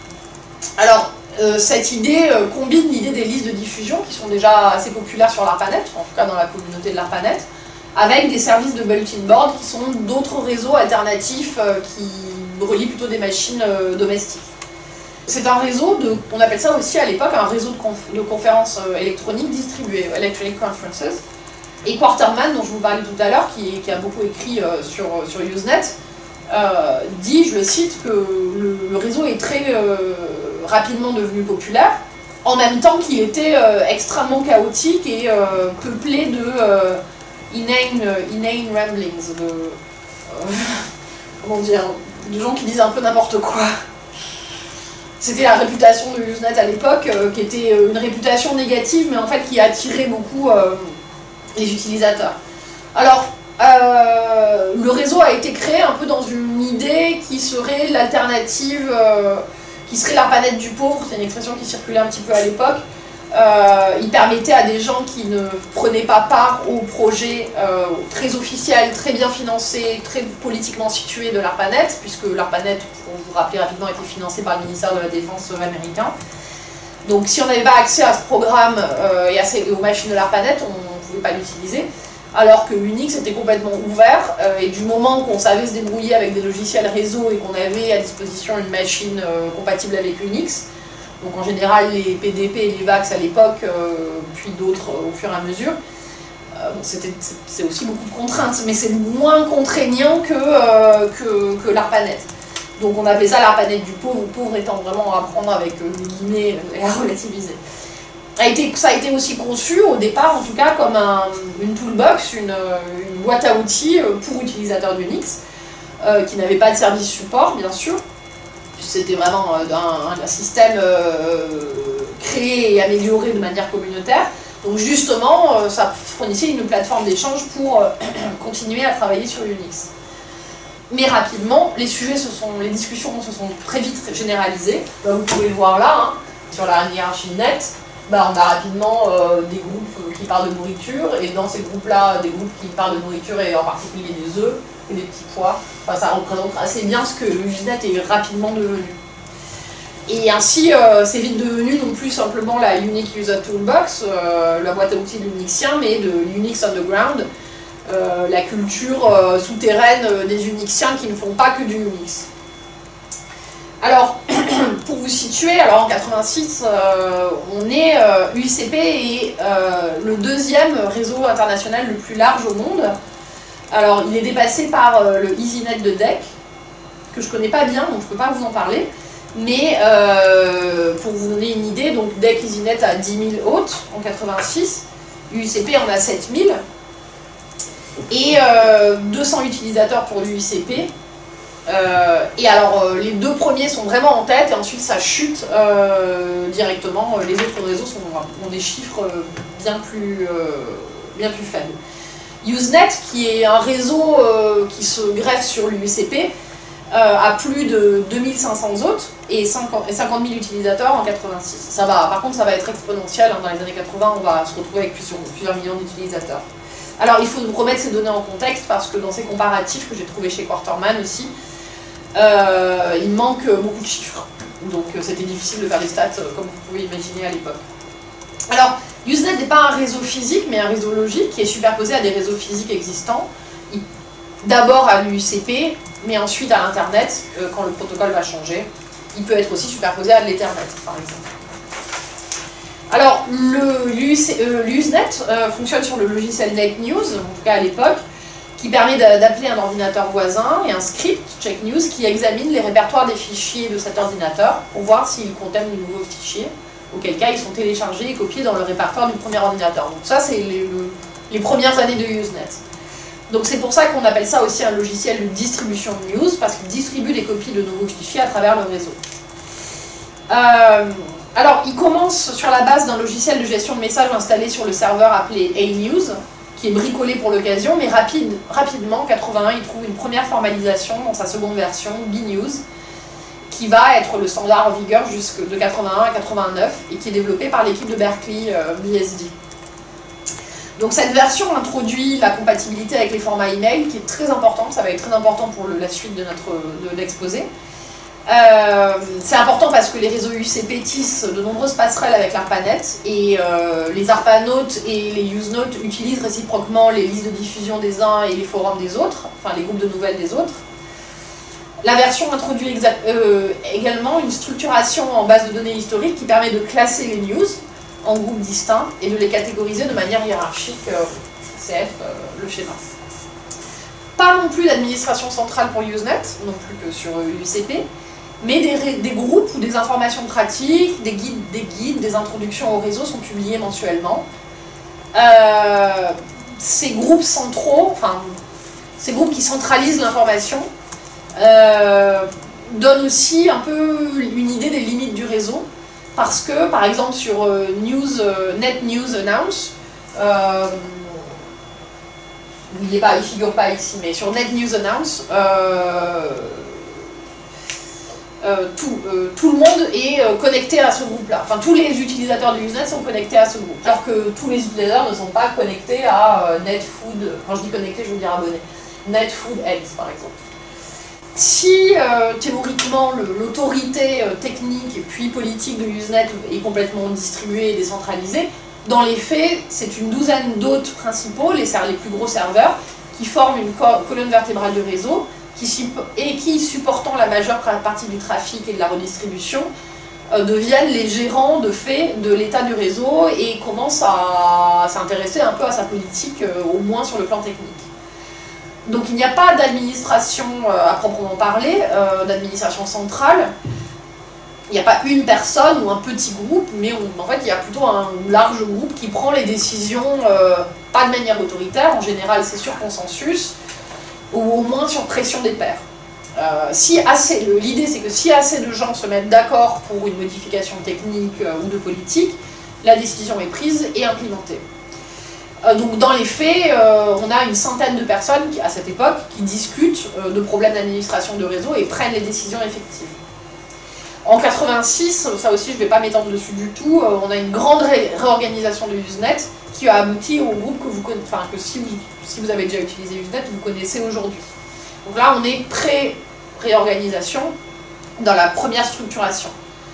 Alors, euh, cette idée euh, combine l'idée des listes de diffusion, qui sont déjà assez populaires sur l'ARPANET, en tout cas dans la communauté de l'ARPANET, avec des services de bulletin board qui sont d'autres réseaux alternatifs euh, qui relient plutôt des machines euh, domestiques. C'est un réseau, de, on appelle ça aussi à l'époque un réseau de, conf, de conférences euh, électroniques distribuées, Electronic Conferences. Et Quarterman, dont je vous parlais tout à l'heure, qui, qui a beaucoup écrit euh, sur, sur Usenet, euh, dit, je le cite, que le, le réseau est très euh, rapidement devenu populaire, en même temps qu'il était euh, extrêmement chaotique et euh, peuplé de euh, inane, inane ramblings, de, euh, comment dire, de gens qui disent un peu n'importe quoi. C'était la réputation de Usenet à l'époque, euh, qui était une réputation négative, mais en fait qui attirait beaucoup euh, les utilisateurs. Alors, euh, le réseau a été créé un peu dans une idée qui serait l'alternative, euh, qui serait l'ARPANET du pauvre, c'est une expression qui circulait un petit peu à l'époque. Euh, il permettait à des gens qui ne prenaient pas part au projet euh, très officiel, très bien financé, très politiquement situé de l'ARPANET, puisque l'ARPANET, pour vous rappeler rapidement, était financé par le ministère de la Défense américain. Donc si on n'avait pas accès à ce programme euh, et, à ces, et aux machines de l'ARPANET, on ne pouvait pas l'utiliser, alors que Unix était complètement ouvert, euh, et du moment qu'on savait se débrouiller avec des logiciels réseau et qu'on avait à disposition une machine euh, compatible avec Unix, donc en général les P D P et les VAX à l'époque, euh, puis d'autres euh, au fur et à mesure, euh, bon, c'est aussi beaucoup de contraintes, mais c'est moins contraignant que, euh, que, que l'ARPANET. Donc on appelait ça l'ARPANET du pauvre, pauvre étant vraiment à prendre avec euh, des guillemets et à relativiser. A été, ça a été aussi conçu au départ, en tout cas, comme un, une toolbox, une, une boîte à outils pour utilisateurs d'Unix, euh, qui n'avait pas de service support, bien sûr. C'était vraiment un, un système euh, créé et amélioré de manière communautaire. Donc justement, euh, ça fournissait une plateforme d'échange pour euh, continuer à travailler sur Unix. mais rapidement, les sujets se sont, les discussions se sont très vite généralisées. Bah, vous pouvez le voir là, hein, sur la hiérarchie net, bah, on a rapidement euh, des groupes qui parlent de nourriture, et dans ces groupes-là, des groupes qui parlent de nourriture et en particulier des œufs et des petits pois. Enfin, ça représente assez bien ce que le Usenet est rapidement devenu. Et ainsi, euh, c'est vite devenu non plus simplement la Unique User Toolbox, euh, la boîte à outils de l'Unixien, mais de l'Unix Underground, euh, la culture euh, souterraine des Unixiens qui ne font pas que du Unix. Alors, pour vous situer, alors en quatre-vingt-six, euh, on est euh, U I C P est euh, le deuxième réseau international le plus large au monde. Alors, il est dépassé par euh, le EasyNet de D E C, que je ne connais pas bien, donc je ne peux pas vous en parler. Mais euh, pour vous donner une idée, donc D E C EasyNet a dix mille hôtes en quatre-vingt-six, U I C P en a sept mille, et euh, deux cents utilisateurs pour l'U I C P. Euh, et alors, euh, les deux premiers sont vraiment en tête, et ensuite ça chute euh, directement. Les autres réseaux sont, ont des chiffres bien plus, euh, bien plus faibles. Usenet, qui est un réseau euh, qui se greffe sur l'U I C P, euh, a plus de deux mille cinq cents hôtes et cinquante mille utilisateurs en quatre-vingt-six. Ça va, par contre, ça va être exponentiel. Hein, dans les années quatre-vingts, on va se retrouver avec plusieurs, plusieurs millions d'utilisateurs. Alors, il faut remettre ces données en contexte, parce que dans ces comparatifs que j'ai trouvés chez Quarterman aussi, Euh, il manque beaucoup de chiffres, donc euh, c'était difficile de faire des stats euh, comme vous pouvez imaginer à l'époque. Alors, Usenet n'est pas un réseau physique, mais un réseau logique qui est superposé à des réseaux physiques existants, d'abord à l'U I C P, mais ensuite à l'Internet, euh, quand le protocole va changer. Il peut être aussi superposé à l'Ethernet, par exemple. Alors, l'Usenet euh, fonctionne sur le logiciel NetNews, en tout cas à l'époque, qui permet d'appeler un ordinateur voisin et un script, CheckNews, qui examine les répertoires des fichiers de cet ordinateur pour voir s'ils contiennent de nouveaux fichiers, auquel cas ils sont téléchargés et copiés dans le répertoire du premier ordinateur. Donc ça, c'est les, les premières années de Usenet. Donc c'est pour ça qu'on appelle ça aussi un logiciel de distribution de news, parce qu'il distribue des copies de nouveaux fichiers à travers le réseau. Euh, alors, il commence sur la base d'un logiciel de gestion de messages installé sur le serveur appelé A-News, qui est bricolé pour l'occasion, mais rapide, rapidement, en quatre-vingt-un, il trouve une première formalisation dans sa seconde version, B-News, qui va être le standard en vigueur jusque de quatre-vingt-un à quatre-vingt-neuf, et qui est développé par l'équipe de Berkeley euh, B S D. Donc cette version introduit la compatibilité avec les formats email, qui est très importante, ça va être très important pour le, la suite de notre de l'exposé. Euh, c'est important parce que les réseaux U C P tissent de nombreuses passerelles avec l'ARPANET, et euh, les ARPANOTE et les UseNote utilisent réciproquement les listes de diffusion des uns et les forums des autres, enfin les groupes de nouvelles des autres. La version introduit euh, également une structuration en base de données historiques qui permet de classer les news en groupes distincts et de les catégoriser de manière hiérarchique, euh, C F, euh, le schéma. Pas non plus d'administration centrale pour Usenet, non plus que sur U C P, mais des, des groupes ou des informations pratiques, des guides, des guides, des introductions au réseau sont publiés mensuellement. Euh, ces groupes centraux, enfin, ces groupes qui centralisent l'information, euh, donnent aussi un peu une idée des limites du réseau, parce que, par exemple, sur euh, news, euh, Net News Announce, euh, il ne figure pas ici, mais sur Net News Announce, euh, euh, tout, euh, tout le monde est euh, connecté à ce groupe-là. Enfin, tous les utilisateurs de Usenet sont connectés à ce groupe, alors que tous les utilisateurs ne sont pas connectés à euh, NetFood. Quand je dis connecté, je veux dire abonné. NetFood Eggs, par exemple. Si euh, théoriquement l'autorité euh, technique et puis politique de Usenet est complètement distribuée et décentralisée, dans les faits, c'est une douzaine d'hôtes principaux, les, les plus gros serveurs, qui forment une co colonne vertébrale de réseau qui, et qui, supportant la majeure partie du trafic et de la redistribution, euh, deviennent les gérants de fait de l'état du réseau et commencent à, à s'intéresser un peu à sa politique, euh, au moins sur le plan technique. Donc il n'y a pas d'administration euh, à proprement parler, euh, d'administration centrale. Il n'y a pas une personne ou un petit groupe, mais on, en fait il y a plutôt un large groupe qui prend les décisions, euh, pas de manière autoritaire, en général c'est sur consensus, ou au moins sur pression des pairs. Euh, si assez, l'idée c'est que si assez de gens se mettent d'accord pour une modification technique euh, ou de politique, la décision est prise et implémentée. Euh, donc dans les faits, euh, on a une centaine de personnes qui, à cette époque qui discutent euh, de problèmes d'administration de réseau et prennent les décisions effectives. En quatre-vingt-six, ça aussi je ne vais pas m'étendre dessus du tout, euh, on a une grande ré réorganisation de Usenet qui a abouti au groupe que vous connaissez, enfin que si vous, si vous avez déjà utilisé Usenet, vous connaissez aujourd'hui. Donc là on est pré-réorganisation dans la première structuration.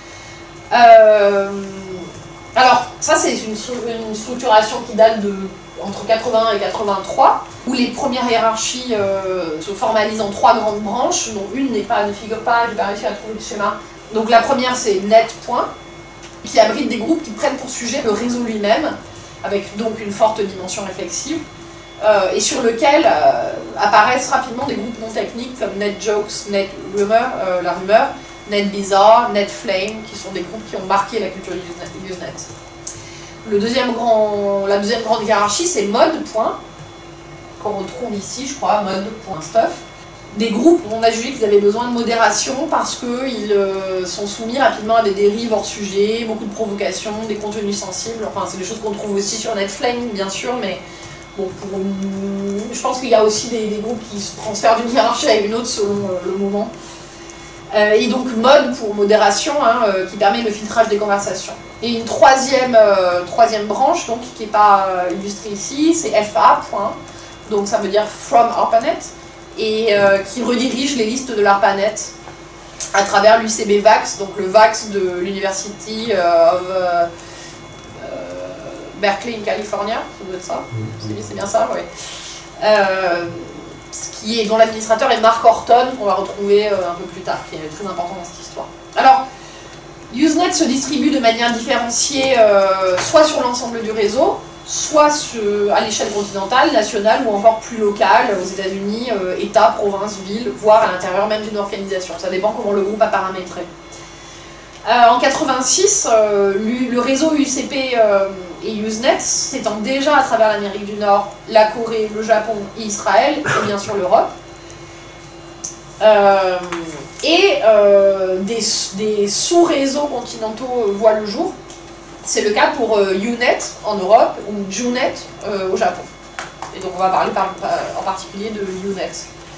Euh, alors ça c'est une, une structuration qui date de entre quatre-vingt-un et quatre-vingt-trois, où les premières hiérarchies euh, se formalisent en trois grandes branches, dont une n'est pas, ne figure pas, je n'ai pas réussi à trouver le schéma. Donc la première c'est Net. Qui abrite des groupes qui prennent pour sujet le réseau lui-même, avec donc une forte dimension réflexive, euh, et sur lequel euh, apparaissent rapidement des groupes non techniques comme NetJokes, NetRumor, euh, la rumeur, NetBizarre, NetFlame, qui sont des groupes qui ont marqué la culture Usenet. Le deuxième grand, la deuxième grande hiérarchie, c'est Mode. Qu'on retrouve ici, je crois, Mode.stuff. Des groupes, on a jugé qu'ils avaient besoin de modération parce qu'ils euh, sont soumis rapidement à des dérives hors sujet, beaucoup de provocations, des contenus sensibles. Enfin, c'est des choses qu'on trouve aussi sur NetFlame, bien sûr, mais bon, pour une... je pense qu'il y a aussi des, des groupes qui se transfèrent d'une hiérarchie à une autre selon euh, le moment. Euh, et donc Mode pour modération, hein, euh, qui permet le filtrage des conversations. Et une troisième, euh, troisième branche, donc, qui n'est pas euh, illustrée ici, c'est F A. Donc ça veut dire From ARPANET, et euh, qui redirige les listes de l'ARPANET à travers l'U C B VAX, donc le VAX de l'University of euh, euh, Berkeley in California, ça doit être ça, c'est bien ça, oui. Euh, qui est, dont l'administrateur est Mark Horton, qu'on va retrouver euh, un peu plus tard, qui est très important dans cette histoire. Alors, Usenet se distribue de manière différenciée, euh, soit sur l'ensemble du réseau, soit sur, à l'échelle continentale, nationale ou encore plus locale, aux États-Unis, euh, État, province, ville, voire à l'intérieur même d'une organisation. Ça dépend comment le groupe a paramétré. Euh, en quatre-vingt-six, euh, le réseau U C P euh, et Usenet s'étend déjà à travers l'Amérique du Nord, la Corée, le Japon et Israël, et bien sûr l'Europe. Euh, et euh, des, des sous-réseaux continentaux euh, voient le jour. C'est le cas pour euh, Unet en Europe ou Junet euh, au Japon. Et donc on va parler par, par, en particulier de Unet.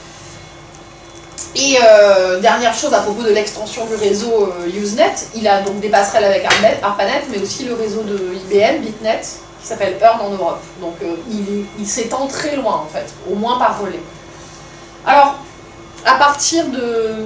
Et euh, dernière chose à propos de l'extension du réseau euh, Usenet, il a donc des passerelles avec ARPANET, mais aussi le réseau de I B M, Bitnet, qui s'appelle Earn en Europe. Donc euh, il, il s'étend très loin en fait, au moins par relais. Alors, à partir de,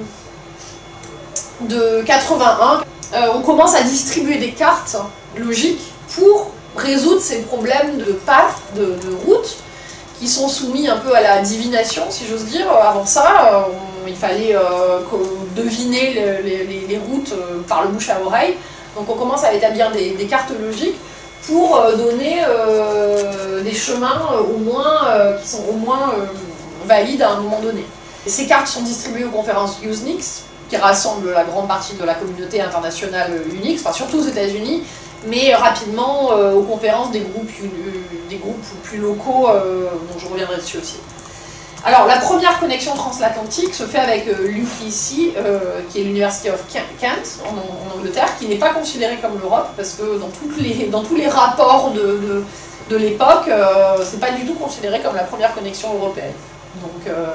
de quatre-vingt-un, euh, on commence à distribuer des cartes logiques pour résoudre ces problèmes de path, de, de route, qui sont soumis un peu à la divination, si j'ose dire. Avant ça, on, il fallait euh, deviner les, les, les routes euh, par le bouche à oreille. Donc on commence à établir des, des cartes logiques pour euh, donner euh, des chemins euh, au moins, euh, qui sont au moins euh, valides à un moment donné. Et ces cartes sont distribuées aux conférences Usenix, qui rassemblent la grande partie de la communauté internationale Unix, enfin surtout aux États-Unis, mais rapidement euh, aux conférences des groupes, des groupes plus locaux, euh, dont je reviendrai dessus aussi. Alors, la première connexion transatlantique se fait avec euh, l'U P C, euh, qui est l'University of Kent, en, en Angleterre, qui n'est pas considérée comme l'Europe, parce que dans, toutes les, dans tous les rapports de, de, de l'époque, euh, c'est pas du tout considéré comme la première connexion européenne. Donc, euh,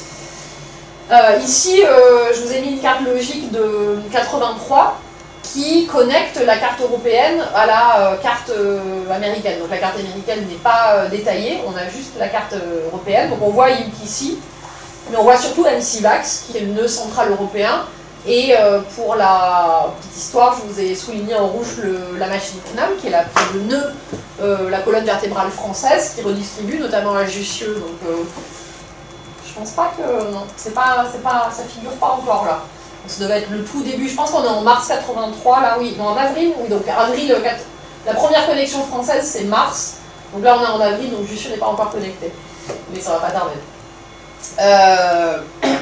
euh, ici, euh, je vous ai mis une carte logique de quatre-vingt-trois, qui connecte la carte européenne à la euh, carte euh, américaine. Donc la carte américaine n'est pas euh, détaillée, on a juste la carte euh, européenne. Donc on voit U T C, mais on voit surtout M C VAX, qui est le nœud central européen. Et euh, pour la petite histoire, je vous ai souligné en rouge le, la machine C N A M, qui est la, le nœud, euh, la colonne vertébrale française, qui redistribue notamment à Jussieu. Donc euh, je pense pas que... non, c'est pas, c'est pas, ça figure pas encore là. Ça devait être le tout début, je pense qu'on est en mars quatre-vingt-trois, là oui, non en avril, oui, donc avril, la première connexion française c'est mars, donc là on est en avril, donc Jussieu n'est pas encore connecté, mais ça va pas tarder. Euh...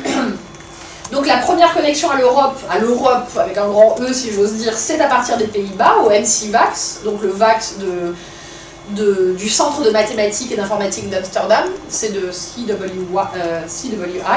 Donc la première connexion à l'Europe, à l'Europe avec un grand E si j'ose dire, c'est à partir des Pays-Bas, au M C VAX, donc le VAX de, de, du Centre de mathématiques et d'informatique d'Amsterdam, c'est de C W I.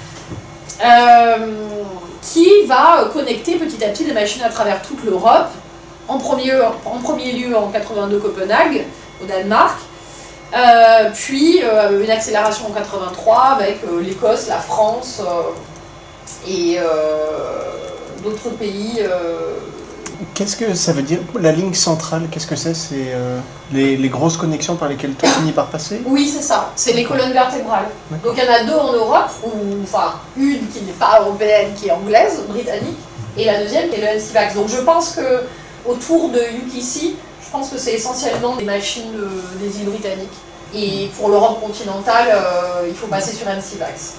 Euh, qui va connecter petit à petit des machines à travers toute l'Europe, en premier, en premier lieu en quatre-vingt-deux Copenhague, au Danemark, Euh, puis euh, une accélération en quatre-vingt-trois avec euh, l'Écosse, la France euh, et euh, d'autres pays. Euh... Qu'est-ce que ça veut dire, la ligne centrale, qu'est-ce que c'est? C'est euh, les, les grosses connexions par lesquelles tout finit par passer? Oui, c'est ça, c'est les colonnes vertébrales. Donc il y en a deux en Europe, ou, enfin une qui n'est pas européenne, qui est anglaise, britannique, et la deuxième qui est le N C V A X. Donc je pense que autour de U K C, je pense que c'est essentiellement des machines de, des îles britanniques. Et pour l'Europe continentale, euh, il faut passer sur N C V A X.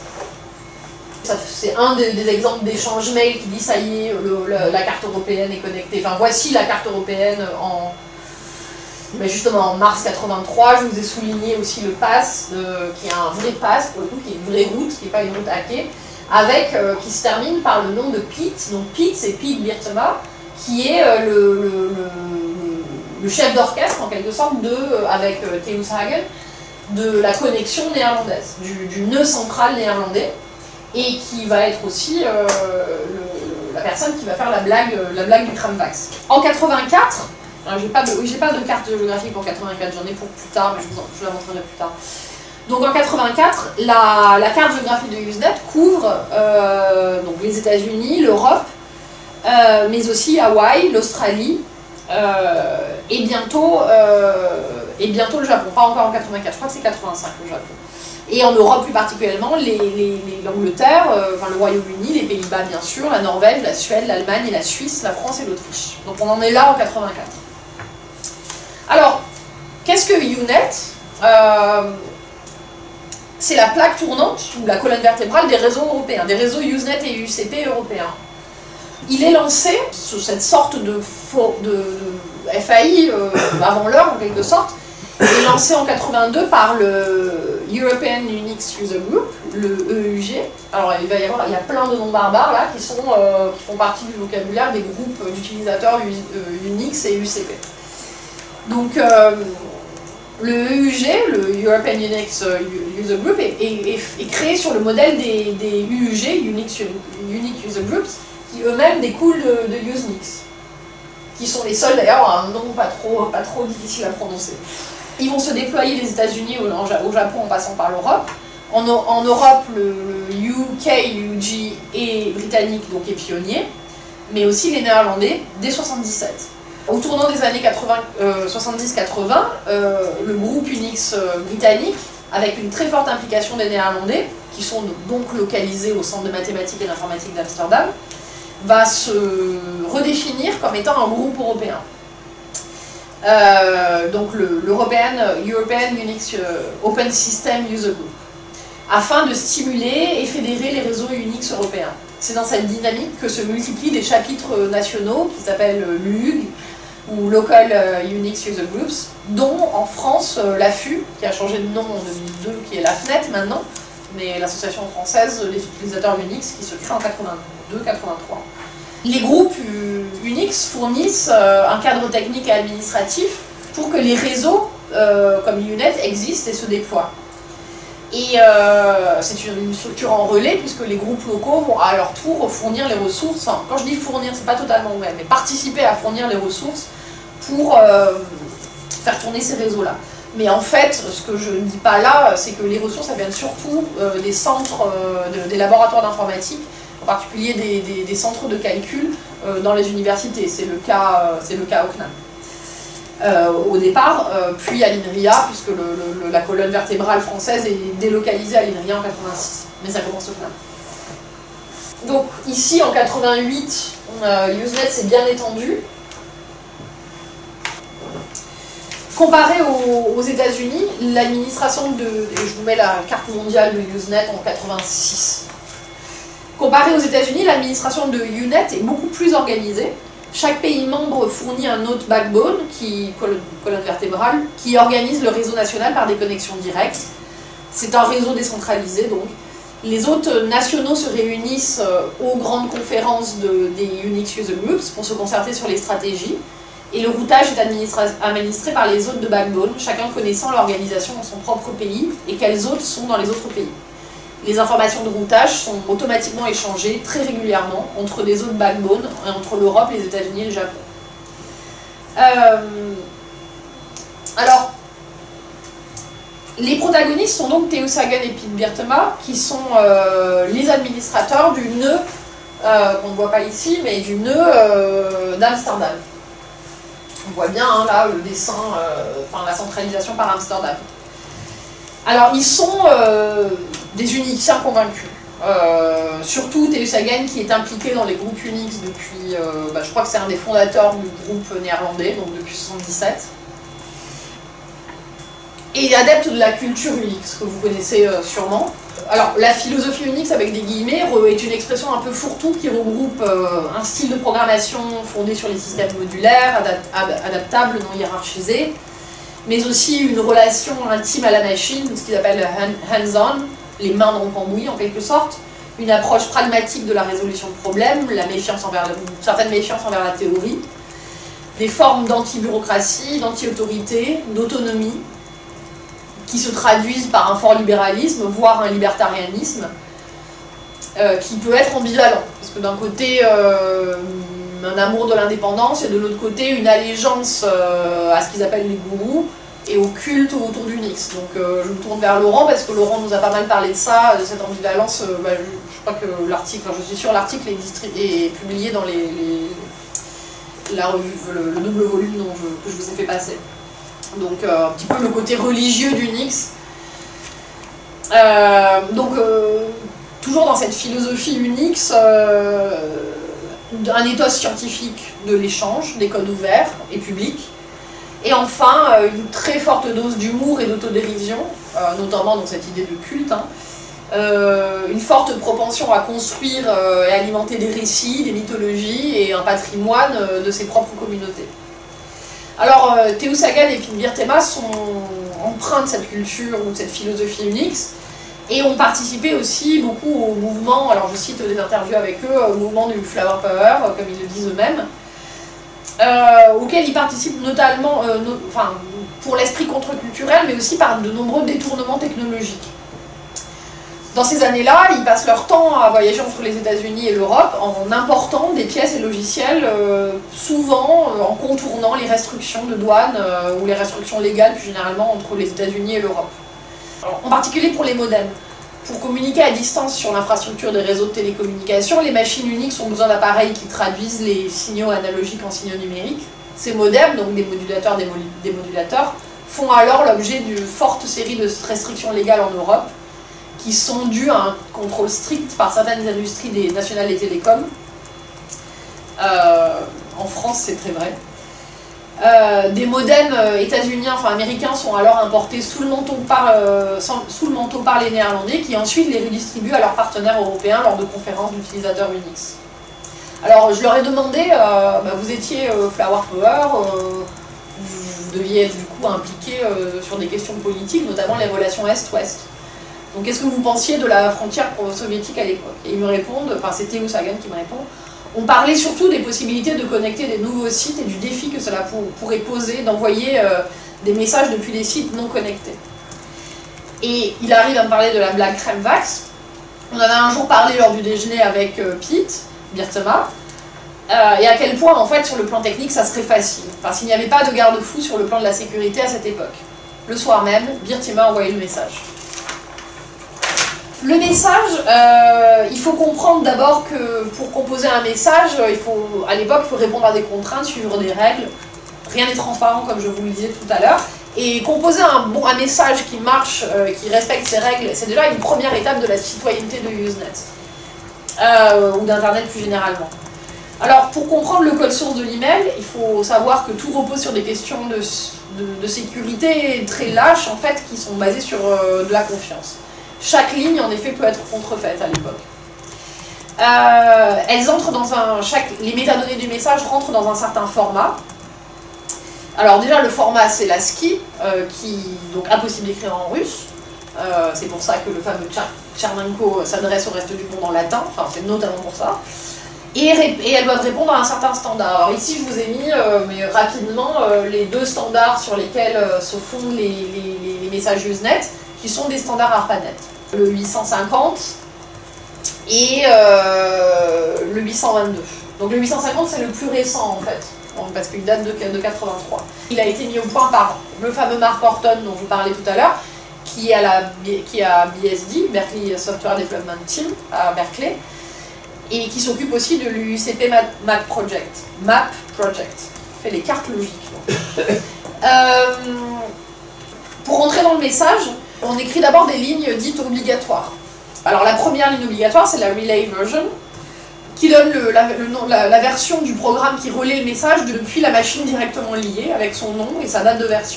C'est un des, des exemples d'échange mail qui dit ça y est, le, le, la carte européenne est connectée. Enfin, voici la carte européenne en, ben justement en mars quatre-vingt-trois. Je vous ai souligné aussi le pass, de, qui est un vrai pass, pour le coup, qui est une vraie route, qui n'est pas une route hackée, avec, euh, qui se termine par le nom de Piet. Donc Piet, c'est Piet Biertema, qui est euh, le, le, le, le chef d'orchestre, en quelque sorte, de, euh, avec euh, Theus Hagen, de la connexion néerlandaise, du, du nœud central néerlandais. Et qui va être aussi euh, le, la personne qui va faire la blague, la blague du Tramvax. En quatre-vingt-quatre, j'ai pas, pas de carte géographique pour quatre-vingt-quatre, j'en ai pour plus tard, mais je vous, en, je vous la montrerai plus tard. Donc en quatre-vingt-quatre, la, la carte géographique de Usenet couvre euh, donc les États-Unis, l'Europe, euh, mais aussi Hawaï, l'Australie, euh, et, bientôt, euh, et bientôt le Japon. Pas encore en quatre-vingt-quatre, je crois que c'est quatre-vingt-cinq le Japon. Et en Europe plus particulièrement, l'Angleterre, euh, enfin le Royaume-Uni, les Pays-Bas bien sûr, la Norvège, la Suède, l'Allemagne et la Suisse, la France et l'Autriche. Donc on en est là en quatre-vingt-quatre. Alors, qu'est-ce que Unet? euh, C'est la plaque tournante, ou la colonne vertébrale des réseaux européens, des réseaux Usenet et U C P européens. Il est lancé sous cette sorte de, faux, de, de F A I euh, avant l'heure en quelque sorte, est lancé en quatre-vingt-deux par le European Unix User Group, le E U G. Alors il va y avoir, il y a plein de noms barbares là qui, sont, euh, qui font partie du vocabulaire des groupes d'utilisateurs Unix et U C P. Donc euh, le E U G, le European Unix User Group, est, est, est créé sur le modèle des, des U U G, Unix Unique User Groups, qui eux-mêmes découlent de, de Usenix, qui sont les seuls d'ailleurs à un nom pas trop, pas trop difficile à prononcer. Ils vont se déployer les États-Unis au, au Japon en passant par l'Europe. En, en Europe, le, le U K U G est britannique, donc est pionnier, mais aussi les Néerlandais dès soixante-dix-sept. Au tournant des années soixante-dix quatre-vingts, euh, le groupe Unix euh, britannique, avec une très forte implication des Néerlandais, qui sont donc localisés au Centre de mathématiques et d'informatique d'Amsterdam, va se redéfinir comme étant un groupe européen. Euh, donc l'European European Unix Open System User Group, afin de stimuler et fédérer les réseaux Unix européens. C'est dans cette dynamique que se multiplient des chapitres nationaux qui s'appellent l'U U G ou Local Unix User Groups, dont en France l'A F U, qui a changé de nom en deux mille deux, qui est la F N E T maintenant, mais l'association française des utilisateurs Unix qui se crée en quatre-vingt-deux quatre-vingt-trois. Les groupes Unix fournissent un cadre technique et administratif pour que les réseaux euh, comme Unet existent et se déploient. Et euh, c'est une structure en relais puisque les groupes locaux vont à leur tour fournir les ressources. Enfin, quand je dis fournir, c'est pas totalement vrai, mais participer à fournir les ressources pour euh, faire tourner ces réseaux-là. Mais en fait, ce que je ne dis pas là, c'est que les ressources, elles viennent surtout euh, des centres, euh, de, des laboratoires d'informatique, en particulier des, des, des centres de calcul euh, dans les universités. C'est le cas, euh, c'est le cas au C N A M. Euh, au départ, euh, puis à l'INRIA, puisque le, le, la colonne vertébrale française est délocalisée à l'INRIA en quatre-vingt-six. Mais ça commence au C N A M. Donc ici, en quatre-vingt-huit, euh, Usenet s'est bien étendu. Comparé aux, aux États-Unis, l'administration de, et je vous mets la carte mondiale de Usenet en quatre-vingt-six. Comparé aux États-Unis, l'administration de Unet est beaucoup plus organisée. Chaque pays membre fournit un hôte backbone, qui, colonne, colonne vertébrale, qui organise le réseau national par des connexions directes. C'est un réseau décentralisé donc. Les hôtes nationaux se réunissent aux grandes conférences de, des Unix User Groups pour se concerter sur les stratégies. Et le routage est administré par les hôtes de backbone, chacun connaissant l'organisation dans son propre pays et quels hôtes sont dans les autres pays. Les informations de routage sont automatiquement échangées très régulièrement entre des hôtes backbone, entre l'Europe, les États-Unis et le Japon. Euh, alors, Les protagonistes sont donc Theo Sagan et Pete Biertema, qui sont euh, les administrateurs du nœud, euh, qu'on ne voit pas ici, mais du nœud euh, d'Amsterdam. On voit bien hein, là le dessin, euh, enfin la centralisation par Amsterdam. Alors ils sont euh, des Unixiens convaincus. Euh, surtout Theo Sagan qui est impliqué dans les groupes Unix depuis, euh, bah, je crois que c'est un des fondateurs du groupe néerlandais, donc depuis mille neuf cent soixante-dix-sept. Et il est adepte de la culture Unix, que vous connaissez euh, sûrement. Alors, la philosophie Unix, avec des guillemets, est une expression un peu fourre-tout qui regroupe euh, un style de programmation fondé sur les systèmes modulaires, adap ad adaptables, non hiérarchisés, mais aussi une relation intime à la machine, ce qu'ils appellent hands-on, les mains dans le cambouis en quelque sorte, une approche pragmatique de la résolution de problèmes, la méfiance envers la, une certaine méfiance envers la théorie, des formes d'anti-bureaucratie, d'anti-autorité, d'autonomie, qui se traduisent par un fort libéralisme, voire un libertarianisme, euh, qui peut être ambivalent. Parce que d'un côté, euh, un amour de l'indépendance, et de l'autre côté, une allégeance euh, à ce qu'ils appellent les gourous, et au culte autour d'Unix. Donc euh, je me tourne vers Laurent, parce que Laurent nous a pas mal parlé de ça, de cette ambivalence. Euh, bah, je, je crois que l'article, enfin, je suis sûre l'article est, est publié dans les, les, la revue, le, le double volume dont je, que je vous ai fait passer. Donc euh, un petit peu le côté religieux d'Unix. Euh, donc euh, toujours dans cette philosophie Unix, euh, un ethos scientifique de l'échange, des codes ouverts et publics. Et enfin, euh, une très forte dose d'humour et d'autodérision, euh, notamment dans cette idée de culte. Hein. Euh, une forte propension à construire euh, et alimenter des récits, des mythologies et un patrimoine euh, de ses propres communautés. Alors, euh, Theo Sagan et Pete Biertema sont empreints de cette culture ou de cette philosophie Unix et ont participé aussi beaucoup au mouvement, alors je cite des interviews avec eux, au mouvement du Flower Power, comme ils le disent eux-mêmes, euh, auquel ils participent notamment euh, no, enfin, pour l'esprit contre-culturel, mais aussi par de nombreux détournements technologiques. Dans ces années-là, ils passent leur temps à voyager entre les États-Unis et l'Europe en important des pièces et logiciels, euh, souvent euh, en contournant les restrictions de douane euh, ou les restrictions légales plus généralement entre les États-Unis et l'Europe. En particulier pour les modems. Pour communiquer à distance sur l'infrastructure des réseaux de télécommunications, les machines Unix ont besoin d'appareils qui traduisent les signaux analogiques en signaux numériques. Ces modems, donc des modulateurs, des démodulateurs, font alors l'objet d'une forte série de restrictions légales en Europe, qui sont dus à un contrôle strict par certaines industries des nationales des télécoms. Euh, en France, c'est très vrai. Euh, des modems euh, états-uniens, enfin américains, sont alors importés sous le manteau par, euh, sans, sous le manteau par les Néerlandais, qui ensuite les redistribuent à leurs partenaires européens lors de conférences d'utilisateurs Unix. Alors, je leur ai demandé, euh, bah, vous étiez euh, Flower Power, euh, vous deviez être du coup impliqué euh, sur des questions politiques, notamment les relations Est-Ouest. Donc, qu'est-ce que vous pensiez de la frontière soviétique à l'époque? Et ils me répondent, enfin c'est Theo Sagan qui me répond, on parlait surtout des possibilités de connecter des nouveaux sites et du défi que cela pour, pourrait poser d'envoyer euh, des messages depuis des sites non connectés. Et il arrive à me parler de la blague Kremvax. On en a un jour parlé lors du déjeuner avec euh, Pete Biertema, euh, et à quel point, en fait, sur le plan technique, ça serait facile. Enfin, s'il n'y avait pas de garde-fou sur le plan de la sécurité à cette époque. Le soir même, Biertema a envoyé le message. Le message, euh, il faut comprendre d'abord que pour composer un message, il faut, à l'époque, il faut répondre à des contraintes, suivre des règles. Rien n'est transparent, comme je vous le disais tout à l'heure. Et composer un, bon, un message qui marche, euh, qui respecte ces règles, c'est déjà une première étape de la citoyenneté de Usenet. Euh, ou d'Internet plus généralement. Alors, pour comprendre le code source de l'email, il faut savoir que tout repose sur des questions de, de, de sécurité très lâches, en fait, qui sont basées sur euh, de la confiance. Chaque ligne, en effet, peut être contrefaite à l'époque. Euh, elles entrent dans un... Chaque, les métadonnées du message rentrent dans un certain format. Alors déjà, le format, c'est l'ASCII, euh, qui donc impossible d'écrire en russe. Euh, c'est pour ça que le fameux Tchernenko s'adresse au reste du monde en latin. Enfin, c'est notamment pour ça. Et, et elles doivent répondre à un certain standard. Alors ici, je vous ai mis, euh, mais rapidement, euh, les deux standards sur lesquels euh, se fondent les, les, les messages Usenet, qui sont des standards ARPANET. Le huit cent cinquante et euh, le huit cent vingt-deux. Donc le huit cent cinquante, c'est le plus récent en fait, parce qu'il date de, de quatre-vingt-trois. Il a été mis au point par le fameux Mark Horton dont je vous parlais tout à l'heure, qui est à, la, qui est à B S D, Berkeley Software Development Team, à Berkeley, et qui s'occupe aussi de l'U C P Map Project. Map Project, fait les cartes logiques. euh, pour rentrer dans le message, on écrit d'abord des lignes dites obligatoires. Alors la première ligne obligatoire, c'est la relay version, qui donne le, la, le nom, la, la version du programme qui relaie le message depuis la machine directement liée, avec son nom et sa date de version.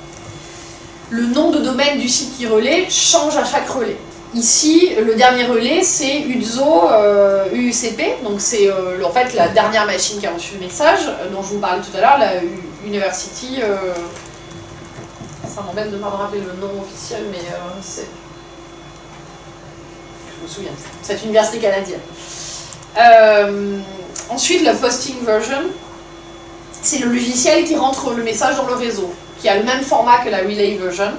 Le nom de domaine du site qui relaie change à chaque relais. Ici, le dernier relais, c'est U D Z O euh, U C P, donc c'est euh, en fait la dernière machine qui a reçu le message, euh, dont je vous parlais tout à l'heure, la U University, euh, ça m'embête de ne pas me rappeler le nom officiel, mais euh, c'est... Je me souviens, cette université canadienne. Euh, ensuite, le posting version, c'est le logiciel qui rentre le message dans le réseau, qui a le même format que la relay version,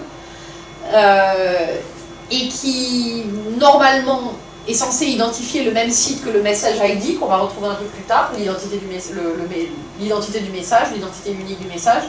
euh, et qui, normalement, est censé identifier le même site que le message I D, qu'on va retrouver un peu plus tard, l'identité du, le, le, du message, l'identité unique du message,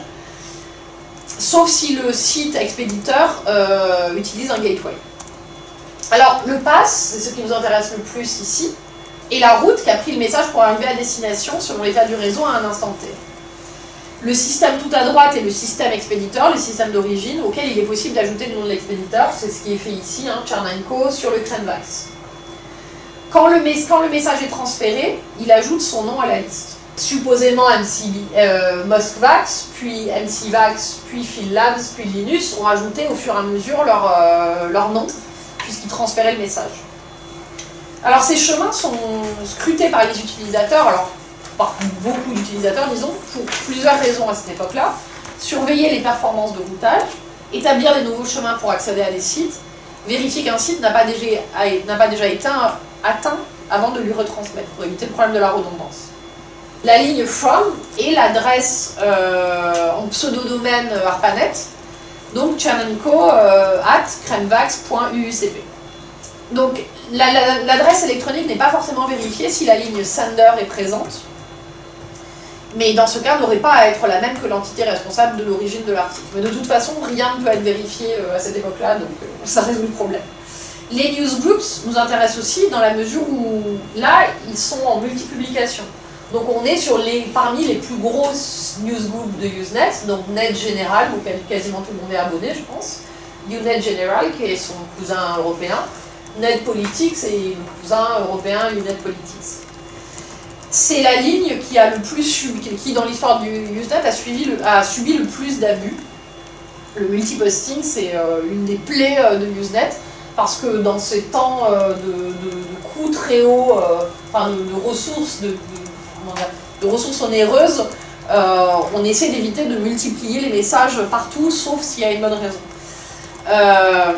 sauf si le site expéditeur euh, utilise un gateway. Alors, le pass, c'est ce qui nous intéresse le plus ici, et la route qui a pris le message pour arriver à destination selon l'état du réseau à un instant T. Le système tout à droite est le système expéditeur, le système d'origine, auquel il est possible d'ajouter le nom de l'expéditeur, c'est ce qui est fait ici, hein, Chernenko, sur le Crenvax. Quand le, quand le message est transféré, il ajoute son nom à la liste. Supposément M C B, euh, Moskvax, puis M C Vax, puis Phil-Labs, puis Linus ont ajouté au fur et à mesure leur, euh, leur nom, puisqu'ils transféraient le message. Alors ces chemins sont scrutés par les utilisateurs, alors par beaucoup d'utilisateurs disons, pour plusieurs raisons à cette époque-là. Surveiller les performances de routage, établir des nouveaux chemins pour accéder à des sites, vérifier qu'un site n'a pas déjà, n'a pas déjà été atteint avant de lui retransmettre, pour éviter le problème de la redondance. La ligne from est l'adresse euh, en pseudo-domaine ARPANET, donc chernenko euh, at crenvax point U U C P. Donc l'adresse la, électronique n'est pas forcément vérifiée si la ligne sender est présente, mais dans ce cas n'aurait pas à être la même que l'entité responsable de l'origine de l'article. Mais de toute façon, rien ne peut être vérifié à cette époque-là, donc ça résout le problème. Les newsgroups nous intéressent aussi dans la mesure où, là, ils sont en multipublication. Donc on est sur les, parmi les plus grosses newsgroups de Usenet, donc Net General, auquel quasiment tout le monde est abonné, je pense. Unet General, qui est son cousin européen. Net Politics, et le cousin européen Unet Politics. C'est la ligne qui a le plus subi, qui dans l'histoire du Usenet a, suivi le, a subi le plus d'abus. Le multiposting, c'est euh, une des plaies euh, de Usenet, parce que dans ces temps euh, de, de, de coûts très hauts, euh, enfin de, de ressources, de, de, comment dire, de ressources onéreuses, euh, on essaie d'éviter de multiplier les messages partout, sauf s'il y a une bonne raison. Euh,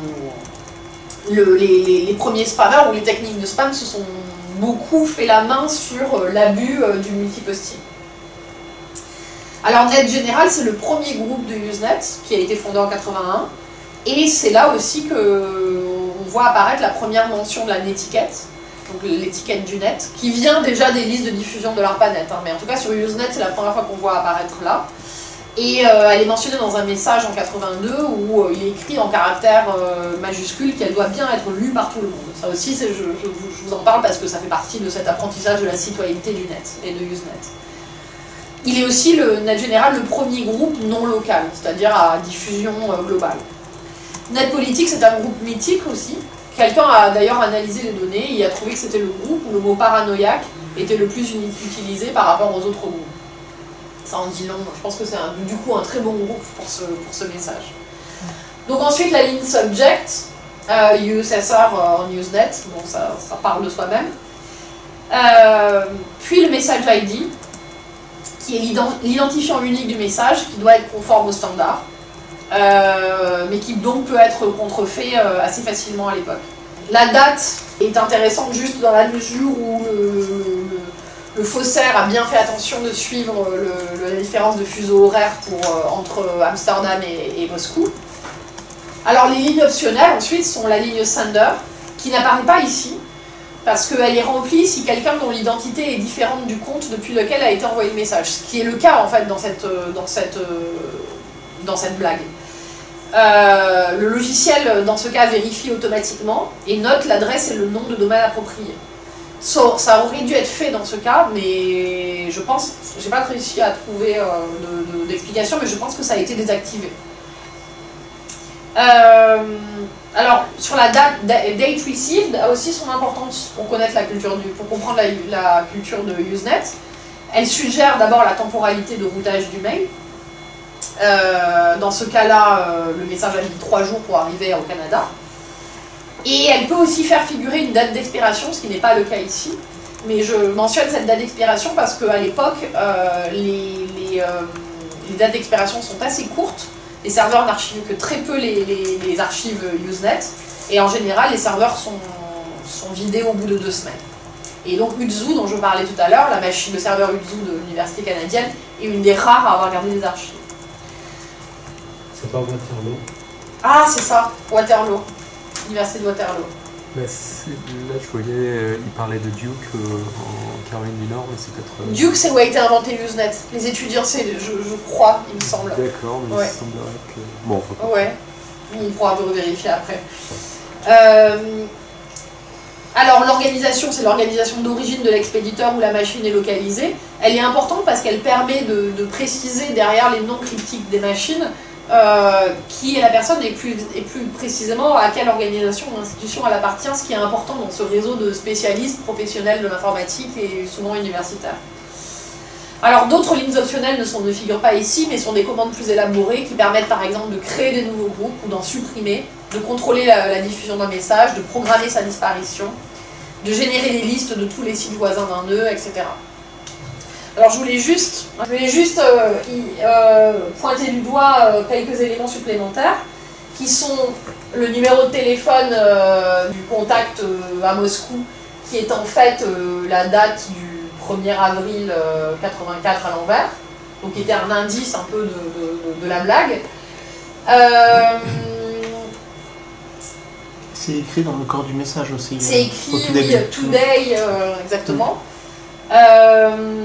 le, les, les, les premiers spammers ou les techniques de spam se sont beaucoup fait la main sur l'abus euh, du multiposting. Alors Net General, c'est le premier groupe de Usenet qui a été fondé en quatre-vingt-un, et c'est là aussi qu'on voit apparaître la première mention de la netiquette, donc l'étiquette du net, qui vient déjà des listes de diffusion de l'ARPANET, hein, mais en tout cas sur Usenet c'est la première fois qu'on voit apparaître là. Et euh, elle est mentionnée dans un message en quatre-vingt-deux où euh, il est écrit en caractères euh, majuscules qu'elle doit bien être lue par tout le monde. Ça aussi, je, je, je vous en parle parce que ça fait partie de cet apprentissage de la citoyenneté du net et de Usenet. Il est aussi, le Net General, le premier groupe non local, c'est-à-dire à diffusion euh, globale. Net Politics est un groupe mythique aussi. Quelqu'un a d'ailleurs analysé les données et a trouvé que c'était le groupe où le mot paranoïaque était le plus utilisé par rapport aux autres groupes. Ça en dit long, je pense que c'est du coup un très bon groupe pour ce, pour ce message. Donc ensuite la ligne subject, euh, U S S R euh, en Usenet, bon ça, ça parle de soi-même. Euh, puis le message I D, qui est l'identifiant unique du message, qui doit être conforme au standard, euh, mais qui donc peut être contrefait euh, assez facilement à l'époque. La date est intéressante juste dans la mesure où le, le, le faussaire a bien fait attention de suivre le, la différence de fuseau horaire pour, euh, entre Amsterdam et, et Moscou. Alors les lignes optionnelles ensuite sont la ligne sender, qui n'apparaît pas ici, parce qu'elle est remplie si quelqu'un dont l'identité est différente du compte depuis lequel a été envoyé le message, ce qui est le cas en fait dans cette, dans cette, dans cette blague. Euh, le logiciel, dans ce cas, vérifie automatiquement et note l'adresse et le nom de domaine approprié. Ça, ça aurait dû être fait dans ce cas, mais je pense, j'ai pas réussi à trouver euh, d'explication, de, de, mais je pense que ça a été désactivé. Euh, alors, sur la date, date received a aussi son importance pour connaître la culture du, pour comprendre la, la culture de Usenet. Elle suggère d'abord la temporalité de routage du mail. Euh, dans ce cas-là, euh, le message a mis trois jours pour arriver au Canada. Et elle peut aussi faire figurer une date d'expiration, ce qui n'est pas le cas ici. Mais je mentionne cette date d'expiration parce qu'à l'époque, euh, les, les, euh, les dates d'expiration sont assez courtes. Les serveurs n'archivent que très peu les, les, les archives Usenet. Et en général, les serveurs sont, sont vidés au bout de deux semaines. Et donc Utsu, dont je parlais tout à l'heure, la machine, le serveur Utsu de l'université canadienne, est une des rares à avoir gardé des archives. C'est pas Waterloo? Ah, c'est ça, Waterloo. L'université de Waterloo. Bah, là, je voyais, euh, il parlait de Duke euh, en Caroline du Nord, mais c'est peut-être... Euh... Duke, c'est où a été inventé Usenet. Les étudiants, c'est, je, je crois, il me semble. D'accord, mais ouais. il semblerait que... Bon, faut pas... Ouais, il pourra vérifier après. Euh... Alors, l'organisation, c'est l'organisation d'origine de l'expéditeur où la machine est localisée. Elle est importante parce qu'elle permet de, de préciser derrière les noms cryptiques des machines Euh, qui est la personne et plus, et plus précisément à quelle organisation ou institution elle appartient, ce qui est important dans ce réseau de spécialistes professionnels de l'informatique et souvent universitaires. Alors d'autres lignes optionnelles ne, sont, ne figurent pas ici, mais sont des commandes plus élaborées qui permettent par exemple de créer des nouveaux groupes ou d'en supprimer, de contrôler la, la diffusion d'un message, de programmer sa disparition, de générer des listes de tous les sites voisins d'un nœud, et cetera. Alors je voulais juste, je voulais juste euh, y, euh, pointer du doigt euh, quelques éléments supplémentaires qui sont le numéro de téléphone euh, du contact euh, à Moscou qui est en fait euh, la date du premier avril euh, quatre-vingt-quatre à l'envers, donc qui était un indice un peu de, de, de la blague. Euh, C'est écrit dans le corps du message aussi. C'est euh, écrit, au tout oui, début. today, euh, exactement. Mmh. Euh,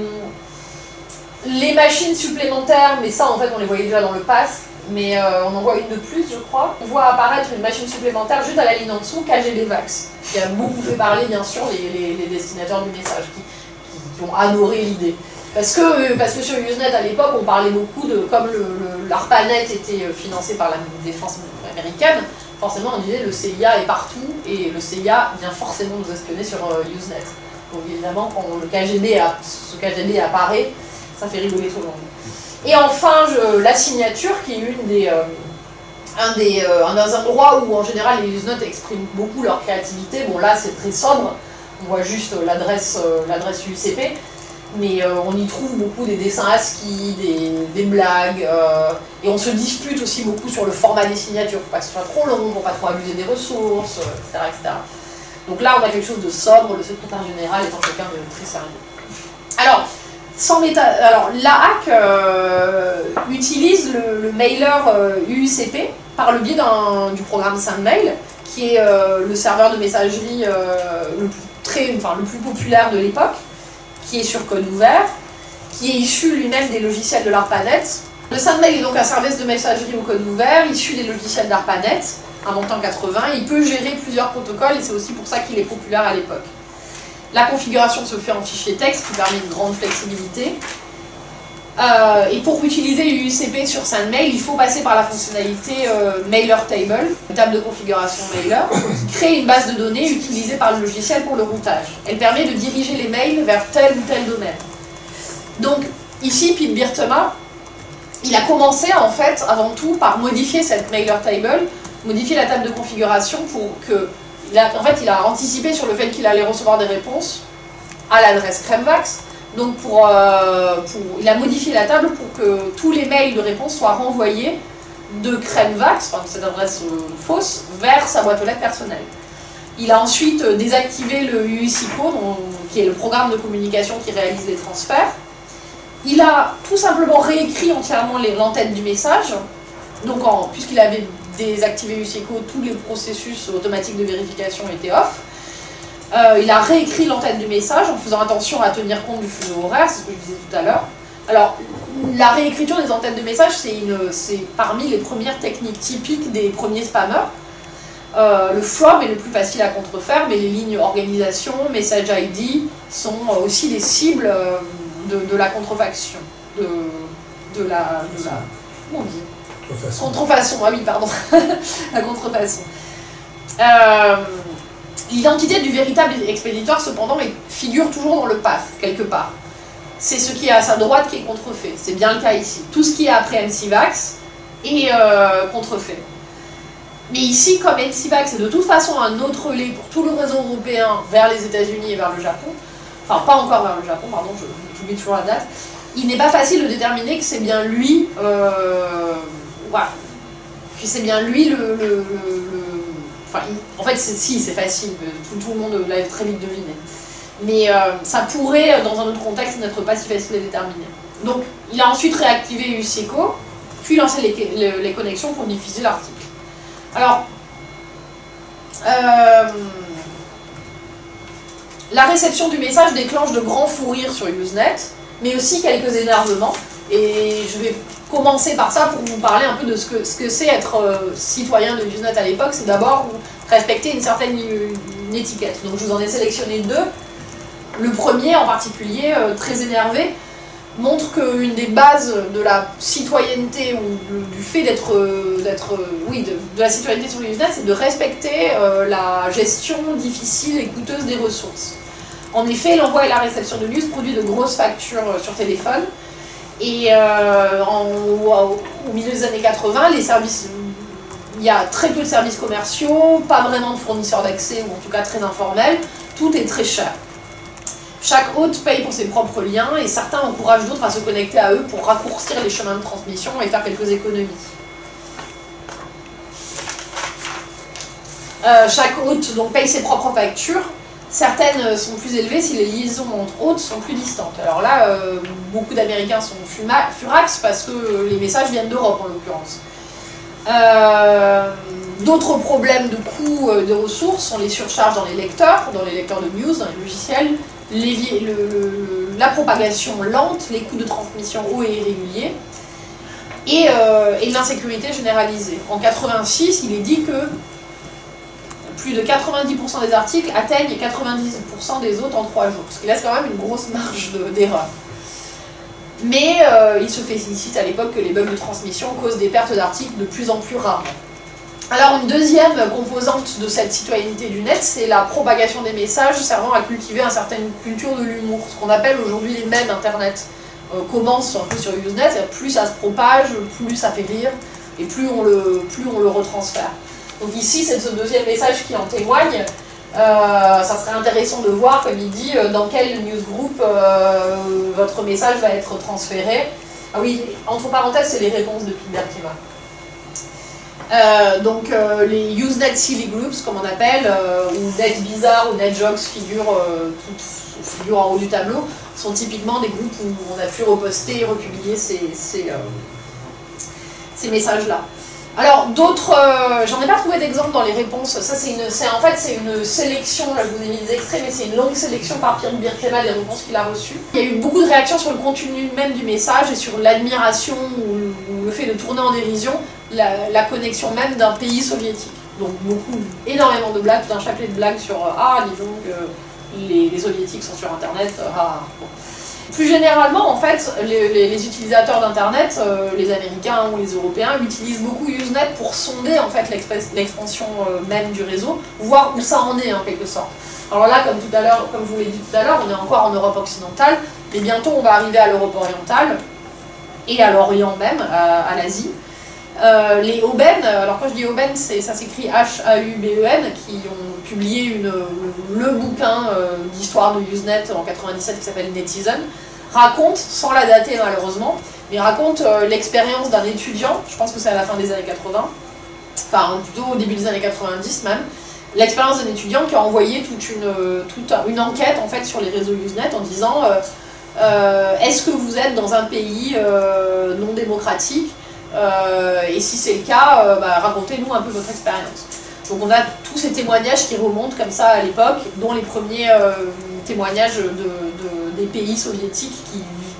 Les machines supplémentaires, mais ça en fait on les voyait déjà dans le pass, mais euh, on en voit une de plus je crois. On voit apparaître une machine supplémentaire juste à la ligne en dessous, K G B Vax, qui a beaucoup fait parler bien sûr les, les, les destinataires du message, qui, qui, qui ont adoré l'idée. Parce que, parce que sur Usenet à l'époque on parlait beaucoup de, comme le, le, l'ARPANET était financé par la défense américaine, forcément on disait le C I A est partout et le C I A vient forcément nous espionner sur euh, Usenet. Donc évidemment quand le K G B, a, ce K G B apparaît, ça fait rigoler tout le monde. Et enfin, je, la signature, qui est une des, euh, un, des, euh, un des endroits où en général les Usenet expriment beaucoup leur créativité. Bon là c'est très sobre, on voit juste l'adresse euh, l'adresse U C P, mais euh, on y trouve beaucoup des dessins ASCII, des, des blagues, euh, et on se dispute aussi beaucoup sur le format des signatures, pour pas que ce soit trop long, pour pas trop abuser des ressources, et cetera, et cetera. Donc là on a quelque chose de sobre, le secrétaire général étant quelqu'un de très sérieux. Alors, Sans méta... Alors, l'A H A C euh, utilise le, le mailer euh, U C P par le biais du programme SendMail, qui est euh, le serveur de messagerie euh, le, plus, très, enfin, le plus populaire de l'époque, qui est sur code ouvert, qui est issu lui-même des logiciels de l'ARPANET. Le SendMail est donc un service de messagerie au code ouvert, issu des logiciels d'ARPANET, inventé en quatre-vingts. Il peut gérer plusieurs protocoles et c'est aussi pour ça qu'il est populaire à l'époque. La configuration se fait en fichier texte qui permet une grande flexibilité. Euh, et pour utiliser U C P sur SendMail, il faut passer par la fonctionnalité euh, Mailer Table, une table de configuration Mailer, qui crée une base de données utilisée par le logiciel pour le routage. Elle permet de diriger les mails vers tel ou tel domaine. Donc ici, Pete Biertema, il a commencé en fait avant tout par modifier cette Mailer Table, modifier la table de configuration pour que Il a, en fait, il a anticipé sur le fait qu'il allait recevoir des réponses à l'adresse Cremvax. Donc, pour, euh, pour, il a modifié la table pour que tous les mails de réponse soient renvoyés de Cremvax, enfin, cette adresse euh, fausse, vers sa boîte aux lettres personnelle. Il a ensuite désactivé le U I C I C O, dont, qui est le programme de communication qui réalise les transferts. Il a tout simplement réécrit entièrement l'entête du message, donc puisqu'il avait désactivé U I C I C O, tous les processus automatiques de vérification étaient off. Euh, il a réécrit l'entête du message en faisant attention à tenir compte du fuseau horaire, c'est ce que je disais tout à l'heure. Alors, la réécriture des entêtes de messages, c'est parmi les premières techniques typiques des premiers spammers. Euh, le from est le plus facile à contrefaire, mais les lignes organisation, message I D sont aussi des cibles de, de la contrefaction, de, de la... De la comment on dit ? Contrefaçon. Contrefaçon, ah oui, pardon. La contrefaçon. Euh, L'identité du véritable expéditeur, cependant, figure toujours dans le path, quelque part. C'est ce qui est à sa droite qui est contrefait. C'est bien le cas ici. Tout ce qui est après NCVAX est euh, contrefait. Mais ici, comme NCVAX est de toute façon un autre relais pour tout le réseau européen vers les États-Unis et vers le Japon, enfin pas encore vers le Japon, pardon, j'oublie toujours la date, il n'est pas facile de déterminer que c'est bien lui, euh, voilà, que c'est bien lui le... le, le, le enfin, il, en fait, si, c'est facile, tout, tout le monde l'a très vite deviné. Mais euh, ça pourrait, dans un autre contexte, n'être pas si facile à déterminer. Donc, il a ensuite réactivé U S I C O, puis lancé les, les, les connexions pour diffuser l'article. Alors, euh, la réception du message déclenche de grands fous rires sur Usenet, mais aussi quelques énervements. Et je vais commencer par ça pour vous parler un peu de ce que ce que c'est être euh, citoyen de Usenet à l'époque. C'est d'abord respecter une certaine une étiquette. Donc je vous en ai sélectionné deux. Le premier en particulier, euh, très énervé, montre qu'une des bases de la citoyenneté ou du fait d'être, d'être, oui, de, de la citoyenneté sur Usenet, c'est de respecter euh, la gestion difficile et coûteuse des ressources. En effet, l'envoi et la réception de news produit de grosses factures sur téléphone. Et euh, en, au, au milieu des années quatre-vingt, les services, il y a très peu de services commerciaux, pas vraiment de fournisseurs d'accès, ou en tout cas très informels, tout est très cher. Chaque hôte paye pour ses propres liens et certains encouragent d'autres à se connecter à eux pour raccourcir les chemins de transmission et faire quelques économies. Euh, chaque hôte donc, paye ses propres factures. Certaines sont plus élevées si les liaisons entre hôtes sont plus distantes. Alors là, euh, beaucoup d'Américains sont furax parce que les messages viennent d'Europe en l'occurrence. Euh, D'autres problèmes de coût de ressources sont les surcharges dans les lecteurs, dans les lecteurs de news, dans les logiciels, les, le, le, la propagation lente, les coûts de transmission hauts et irréguliers, et, euh, et l'insécurité généralisée. En quatre-vingt-six, il est dit que plus de quatre-vingt-dix pour cent des articles atteignent quatre-vingt-dix pour cent des hôtes en trois jours, ce qui laisse quand même une grosse marge d'erreur. Mais euh, il se félicite à l'époque que les bugs de transmission causent des pertes d'articles de plus en plus rares. Alors une deuxième composante de cette citoyenneté du net, c'est la propagation des messages servant à cultiver une certaine culture de l'humour, ce qu'on appelle aujourd'hui les mèmes internet. Euh, commence un peu sur Usenet, plus ça se propage, plus ça fait rire, et plus on le, plus on le retransfère. Donc ici, c'est ce deuxième message qui en témoigne. Euh, ça serait intéressant de voir, comme il dit, dans quel newsgroup euh, votre message va être transféré. Ah oui, entre parenthèses, c'est les réponses de Pinbertima. Euh, donc euh, les Usenet Silly Groups, comme on appelle, euh, ou Net Bizarre ou NetJokes figurent, euh, toutes, figurent en haut du tableau, sont typiquement des groupes où on a pu reposter et republier ces, ces, euh, ces messages-là. Alors d'autres, euh, j'en ai pas trouvé d'exemple dans les réponses, ça c'est une, c'est en fait c'est une sélection, là je vous ai mis des extraits, mais c'est une longue sélection par Pierre Birkema des réponses qu'il a reçues. Il y a eu beaucoup de réactions sur le contenu même du message et sur l'admiration ou, ou le fait de tourner en dérision la, la connexion même d'un pays soviétique. Donc beaucoup, énormément de blagues, tout un chapelet de blagues sur euh, ah disons que les, les soviétiques sont sur internet, euh, ah bon. Plus généralement, en fait, les, les, les utilisateurs d'Internet, euh, les Américains ou les Européens, utilisent beaucoup Usenet pour sonder en fait l'expansion euh, même du réseau, voir où ça en est en quelque sorte. Alors là, comme tout à l'heure, comme je vous l'ai dit tout à l'heure, on est encore en Europe occidentale, mais bientôt on va arriver à l'Europe orientale et à l'Orient même, à, à l'Asie. Euh, les Aubaines, alors quand je dis Aubaines, ça s'écrit H A U B E N, qui ont publié une, le bouquin euh, d'histoire de Usenet en quatre-vingt-dix-sept qui s'appelle Netizen, raconte, sans la dater malheureusement, mais raconte euh, l'expérience d'un étudiant, je pense que c'est à la fin des années quatre-vingts, enfin plutôt au début des années quatre-vingt-dix même, l'expérience d'un étudiant qui a envoyé toute une, toute une enquête en fait sur les réseaux Usenet en disant euh, euh, est-ce que vous êtes dans un pays euh, non démocratique? Euh, et si c'est le cas, euh, bah, racontez-nous un peu votre expérience. Donc on a tous ces témoignages qui remontent comme ça à l'époque, dont les premiers euh, témoignages de, de, des pays soviétiques qui,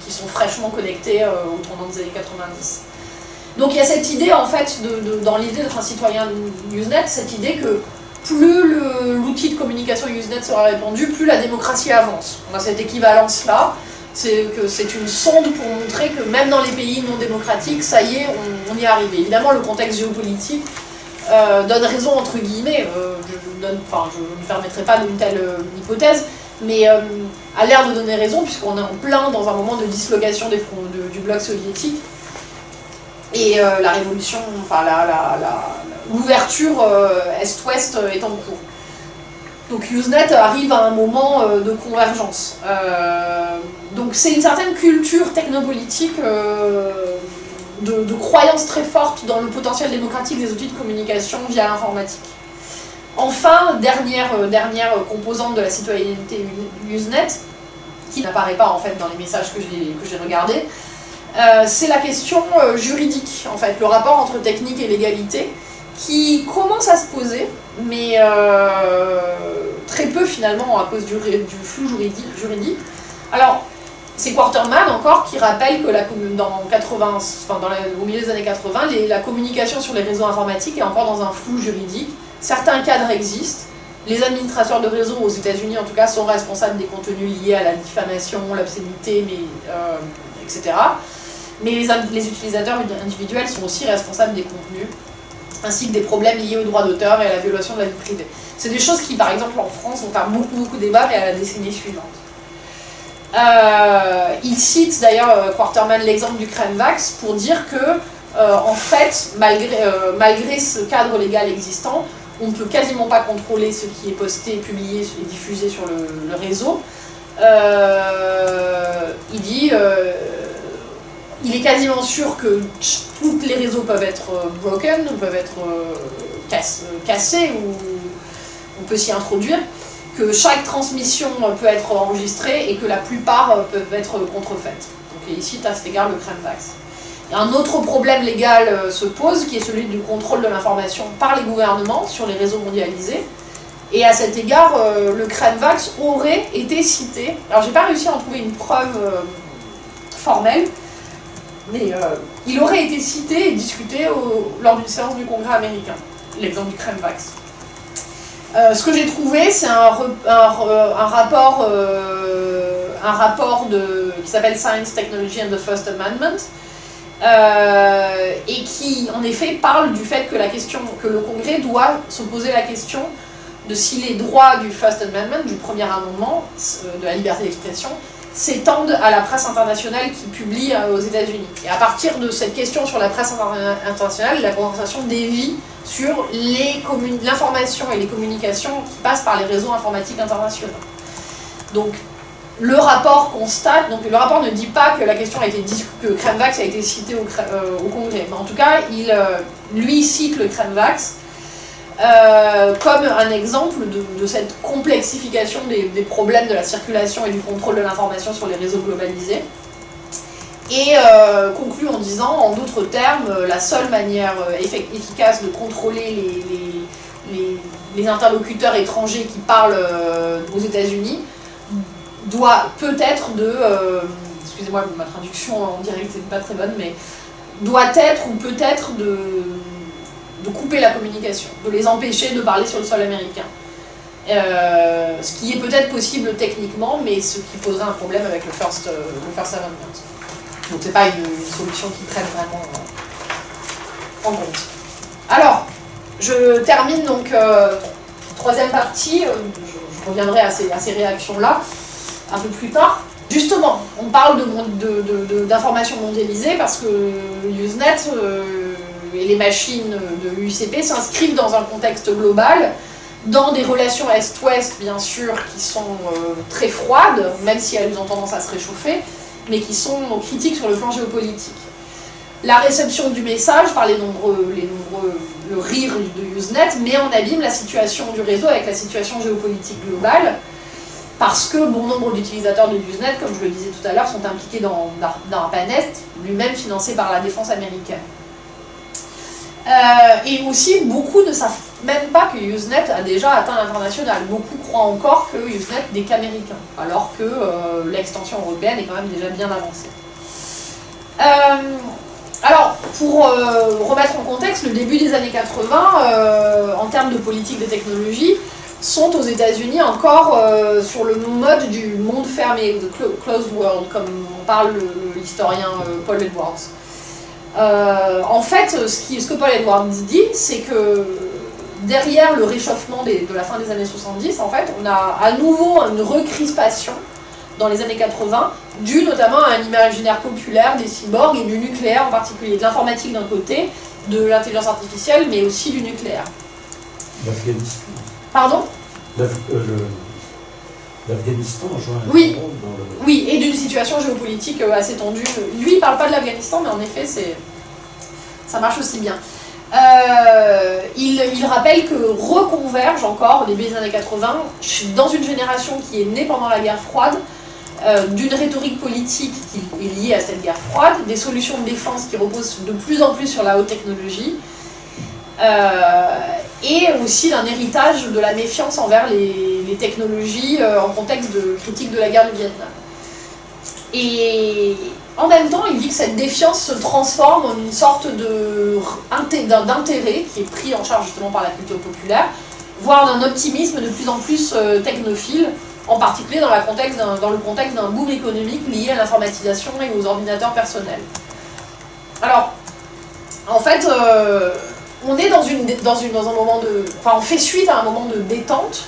qui sont fraîchement connectés euh, au tournant des années quatre-vingt-dix. Donc il y a cette idée, en fait, de, de, dans l'idée d'être un citoyen Usenet, cette idée que plus l'outil de communication Usenet sera répandu, plus la démocratie avance. On a cette équivalence-là, c'est que c'est une sonde pour montrer que même dans les pays non démocratiques, ça y est, on, on y est arrivé. Évidemment, le contexte géopolitique euh, donne raison, entre guillemets, euh, je, donne, enfin, je ne me permettrai pas d'une telle euh, hypothèse, mais euh, a l'air de donner raison, puisqu'on est en plein dans un moment de dislocation des fronts, de, du bloc soviétique, et euh, la révolution, enfin l'ouverture euh, Est-Ouest est en cours. Donc Usenet arrive à un moment euh, de convergence. Euh, donc c'est une certaine culture technopolitique euh, de, de croyance très forte dans le potentiel démocratique des outils de communication via l'informatique. Enfin, dernière, euh, dernière composante de la citoyenneté Usenet, qui n'apparaît pas en fait dans les messages que j'ai regardés, Euh, c'est la question euh, juridique, en fait, le rapport entre technique et légalité, qui commence à se poser, mais euh, très peu finalement à cause du, du flou juridique. juridique. Alors, c'est Quarterman encore qui rappelle que la, dans quatre-vingts, enfin, dans la, au milieu des années quatre-vingts, les, la communication sur les réseaux informatiques est encore dans un flou juridique. Certains cadres existent. Les administrateurs de réseaux aux États-Unis, en tout cas, sont responsables des contenus liés à la diffamation, l'obscénité, mais euh, et cetera. Mais les, les utilisateurs individuels sont aussi responsables des contenus, ainsi que des problèmes liés aux droits d'auteur et à la violation de la vie privée. C'est des choses qui, par exemple, en France, vont faire beaucoup, beaucoup débat, mais à la décennie suivante. Euh, il cite d'ailleurs, Quarterman, l'exemple du Kremvax pour dire que, euh, en fait, malgré, euh, malgré ce cadre légal existant, on ne peut quasiment pas contrôler ce qui est posté, publié et diffusé sur le, le réseau. Euh, il dit... Euh, Il est quasiment sûr que tous les réseaux peuvent être broken, peuvent être cassés, ou on peut s'y introduire, que chaque transmission peut être enregistrée et que la plupart peuvent être contrefaites. Donc ici, à cet égard, le Kremvax. Un autre problème légal se pose, qui est celui du contrôle de l'information par les gouvernements sur les réseaux mondialisés. Et à cet égard, le Kremvax aurait été cité. Alors, j'ai pas réussi à en trouver une preuve formelle, mais euh, il aurait été cité et discuté au, lors d'une séance du Congrès américain, l'exemple du Kremvax. Euh, ce que j'ai trouvé, c'est un, un, un rapport, euh, un rapport de, qui s'appelle Science, Technology and the First Amendment, euh, et qui, en effet, parle du fait que, la question, que le Congrès doit se poser la question de si les droits du First Amendment, du premier amendement, de la liberté d'expression, s'étendent à la presse internationale qui publie aux États-Unis. Et à partir de cette question sur la presse internationale, la conversation dévie sur l'information et les communications qui passent par les réseaux informatiques internationaux. Donc, le rapport constate, donc le rapport ne dit pas que la question a été que Kremvax a été cité au, euh, au Congrès, mais en tout cas, il, euh, lui cite le Kremvax Euh, comme un exemple de, de cette complexification des, des problèmes de la circulation et du contrôle de l'information sur les réseaux globalisés, et euh, conclut en disant, en d'autres termes, la seule manière efficace de contrôler les, les, les, les interlocuteurs étrangers qui parlent euh, aux États-Unis doit peut-être de, euh, excusez-moi, ma traduction en direct n'est pas très bonne, mais doit être ou peut-être de de couper la communication, de les empêcher de parler sur le sol américain. Euh, ce qui est peut-être possible techniquement, mais ce qui poserait un problème avec le First, euh, le First Amendment. Donc c'est pas une, une solution qui prenne vraiment euh, en compte. Alors, je termine donc euh, troisième partie, euh, je, je reviendrai à ces, à ces réactions-là un peu plus tard. Justement, on parle d'informations mondialisées parce que Usenet euh, et les machines de l'U C P s'inscrivent dans un contexte global, dans des relations Est-Ouest, bien sûr, qui sont euh, très froides, même si elles ont tendance à se réchauffer, mais qui sont critiques sur le plan géopolitique. La réception du message par les nombreux, les nombreux le rire de Usenet met en abîme la situation du réseau avec la situation géopolitique globale, parce que bon nombre d'utilisateurs de Usenet, comme je le disais tout à l'heure, sont impliqués dans, dans ARPANET, lui-même financé par la défense américaine. Euh, et aussi, beaucoup ne savent même pas que Usenet a déjà atteint l'international. Beaucoup croient encore que Usenet n'est qu'américain, alors que euh, l'extension européenne est quand même déjà bien avancée. Euh, alors, pour euh, remettre en contexte, le début des années quatre-vingts, euh, en termes de politique des technologies, sont aux États-Unis encore euh, sur le mode du monde fermé, the closed world, comme on parle l'historien euh, Paul Edwards. Euh, en fait, ce, qui, ce que Paul Edwards dit, c'est que derrière le réchauffement des, de la fin des années soixante-dix, en fait, on a à nouveau une recrispation dans les années quatre-vingts, due notamment à un imaginaire populaire des cyborgs et du nucléaire en particulier, de l'informatique d'un côté, de l'intelligence artificielle, mais aussi du nucléaire. L'Afghanistan. Pardon ? L'Afghanistan joue un oui. rôle dans le... Oui, et d'une situation géopolitique assez tendue. Lui, il ne parle pas de l'Afghanistan, mais en effet, c'est... ça marche aussi bien. Euh, il, il rappelle que reconverge encore, au début des années quatre-vingts, dans une génération qui est née pendant la guerre froide, euh, d'une rhétorique politique qui est liée à cette guerre froide, des solutions de défense qui reposent de plus en plus sur la haute technologie, euh, et aussi d'un héritage de la méfiance envers les, les technologies euh, en contexte de critique de la guerre du Vietnam. Et en même temps, il dit que cette défiance se transforme en une sorte d'intérêt qui est pris en charge justement par la culture populaire, voire d'un optimisme de plus en plus euh, technophile, en particulier dans, la contexte dans le contexte d'un boom économique lié à l'informatisation et aux ordinateurs personnels. Alors, en fait, euh, on est dans, une, dans, une, dans un moment de... Enfin, on fait suite à un moment de détente,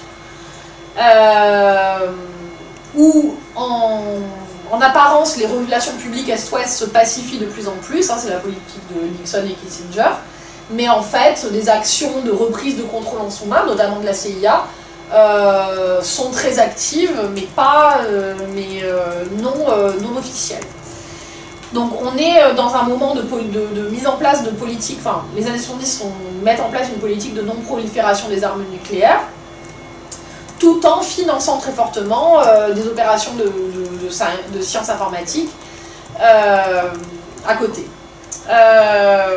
euh, où en... En apparence, les relations publiques Est-Ouest se pacifient de plus en plus, hein, c'est la politique de Nixon et Kissinger, mais en fait, des actions de reprise de contrôle en sous-main, notamment de la C I A, euh, sont très actives, mais, pas, euh, mais euh, non, euh, non officielles. Donc on est dans un moment de, de, de mise en place de politique, enfin, les années soixante-dix mettent en place une politique de non-prolifération des armes nucléaires, tout en finançant très fortement euh, des opérations de, de, de, de sciences informatiques euh, à côté. Euh,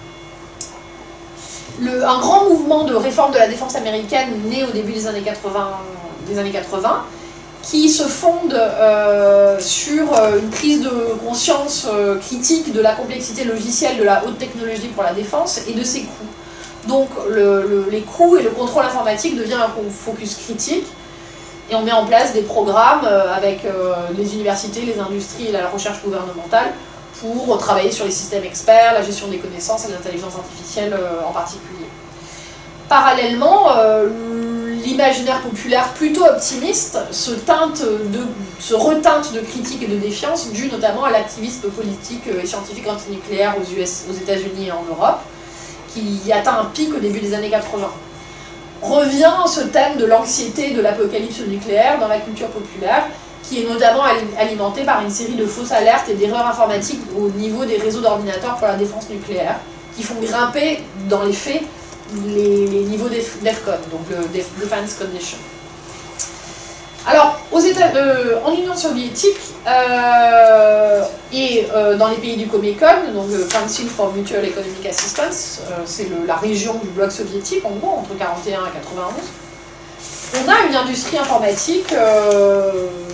le, un grand mouvement de réforme de la défense américaine naît au début des années quatre-vingts, des années quatre-vingts qui se fonde euh, sur une prise de conscience euh, critique de la complexité logicielle de la haute technologie pour la défense et de ses coûts. Donc le, le, les coûts et le contrôle informatique devient un focus critique et on met en place des programmes avec euh, les universités, les industries et la recherche gouvernementale pour travailler sur les systèmes experts, la gestion des connaissances et l'intelligence artificielle euh, en particulier. Parallèlement, euh, l'imaginaire populaire plutôt optimiste se, teinte de, se reteinte de critique et de défiance dû notamment à l'activisme politique et scientifique antinucléaire aux, U S, aux États-Unis et en Europe, qui atteint un pic au début des années quatre-vingts. Revient ce thème de l'anxiété de l'apocalypse nucléaire dans la culture populaire, qui est notamment alimenté par une série de fausses alertes et d'erreurs informatiques au niveau des réseaux d'ordinateurs pour la défense nucléaire, qui font grimper, dans les faits, les, les niveaux DEFCON, donc le Defense Condition. Alors, aux États, euh, en Union soviétique euh, et euh, dans les pays du Comecon, donc le Council for Mutual Economic Assistance, euh, c'est la région du bloc soviétique, en gros, entre quarante et un et quatre-vingt-onze, on a une industrie informatique euh,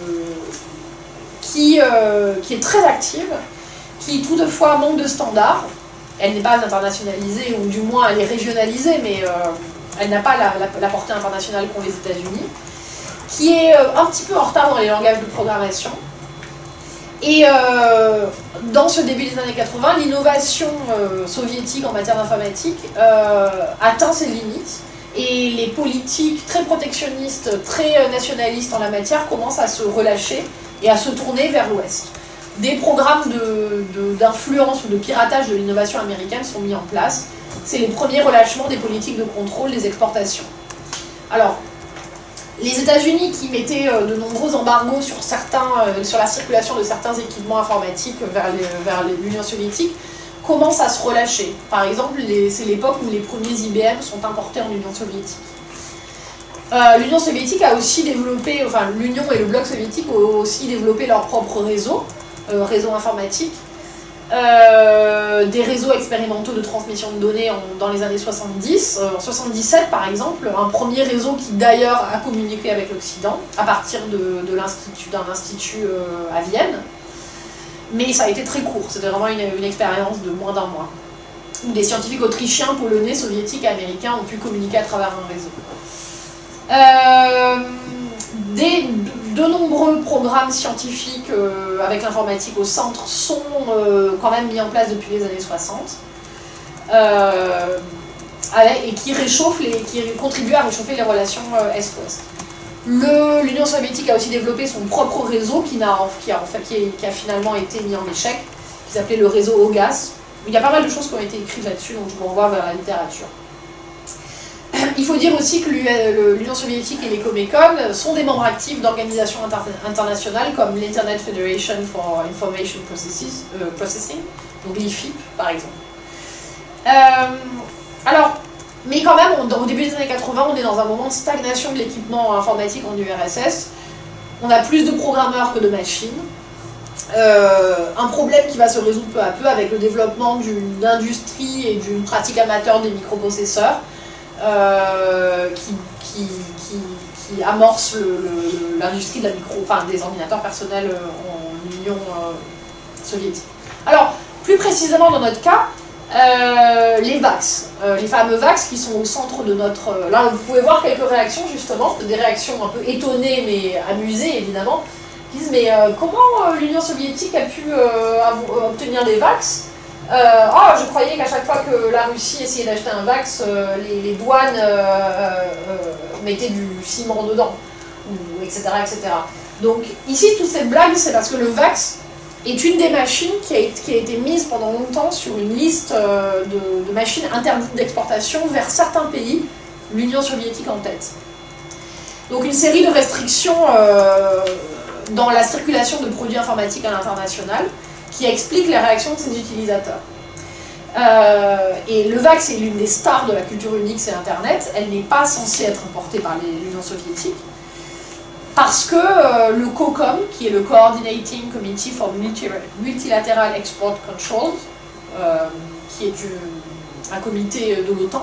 qui, euh, qui est très active, qui toutefois manque de standards. Elle n'est pas internationalisée, ou du moins elle est régionalisée, mais euh, elle n'a pas la, la, la portée internationale qu'ont les États-Unis, qui est un petit peu en retard dans les langages de programmation. Et euh, dans ce début des années quatre-vingts, l'innovation euh, soviétique en matière d'informatique euh, atteint ses limites, et les politiques très protectionnistes, très nationalistes en la matière commencent à se relâcher et à se tourner vers l'Ouest. Des programmes d'influence de, de, ou de piratage de l'innovation américaine sont mis en place. C'est les premiers relâchements des politiques de contrôle des exportations. Alors, les États-Unis, qui mettaient de nombreux embargos sur, certains, sur la circulation de certains équipements informatiques vers l'Union soviétique, commencent à se relâcher. Par exemple, c'est l'époque où les premiers I B M sont importés en Union soviétique. Euh, L'Union soviétique a aussi développé, enfin l'Union et le bloc soviétique ont aussi développé leur propre réseau, euh, réseau informatique, euh, des réseaux expérimentaux de transmission de données en, dans les années soixante-dix. Euh, en soixante-dix-sept, par exemple, un premier réseau qui d'ailleurs a communiqué avec l'Occident à partir de, de l'institut, d'un institut euh, à Vienne. Mais ça a été très court, c'était vraiment une, une expérience de moins d'un mois, où des scientifiques autrichiens, polonais, soviétiques et américains ont pu communiquer à travers un réseau. Euh, des, de nombreux programmes scientifiques euh, avec l'informatique au centre sont euh, quand même mis en place depuis les années soixante euh, avec, et qui, réchauffent les, qui contribuent à réchauffer les relations euh, Est-Ouest. L'Union soviétique a aussi développé son propre réseau qui, a, qui, a, en fait, qui, est, qui a finalement été mis en échec, qui s'appelait le réseau OGAS. Il y a pas mal de choses qui ont été écrites là-dessus, donc je vous renvoie vers la littérature. Il faut dire aussi que l'Union soviétique et les Comecon sont des membres actifs d'organisations inter internationales comme l'Internet Federation for Information Processes, euh, Processing, donc l'I F I P par exemple. Euh, alors, mais quand même, on, au début des années quatre-vingts, on est dans un moment de stagnation de l'équipement informatique en U R S S. On a plus de programmeurs que de machines. Euh, un problème qui va se résoudre peu à peu avec le développement d'une industrie et d'une pratique amateur des microprocesseurs euh, qui, qui, qui, qui amorce l'industrie de la micro, enfin, des ordinateurs personnels en Union euh, soviétique. Alors, plus précisément dans notre cas, euh, les VAX, euh, les fameux VAX qui sont au centre de notre... Euh, là, vous pouvez voir quelques réactions justement, des réactions un peu étonnées mais amusées évidemment. Ils disent mais euh, comment euh, l'Union soviétique a pu euh, obtenir des VAX? euh, Oh, je croyais qu'à chaque fois que la Russie essayait d'acheter un VAX, euh, les, les douanes euh, euh, mettaient du ciment dedans, ou, et cetera, et cetera. Donc ici, toutes ces blagues, c'est parce que le VAX est une des machines qui a, qui a été mise pendant longtemps sur une liste euh, de, de machines interdites d'exportation vers certains pays, l'Union soviétique en tête. Donc une série de restrictions euh, dans la circulation de produits informatiques à l'international qui expliquent les réactions de ces utilisateurs. Euh, et le VAX est l'une des stars de la culture Unix et Internet. Elle n'est pas censée être importée par l'Union soviétique parce que euh, le COCOM, qui est le Coordinating Committee for Multilateral Export Control, euh, qui est une, un comité de l'OTAN,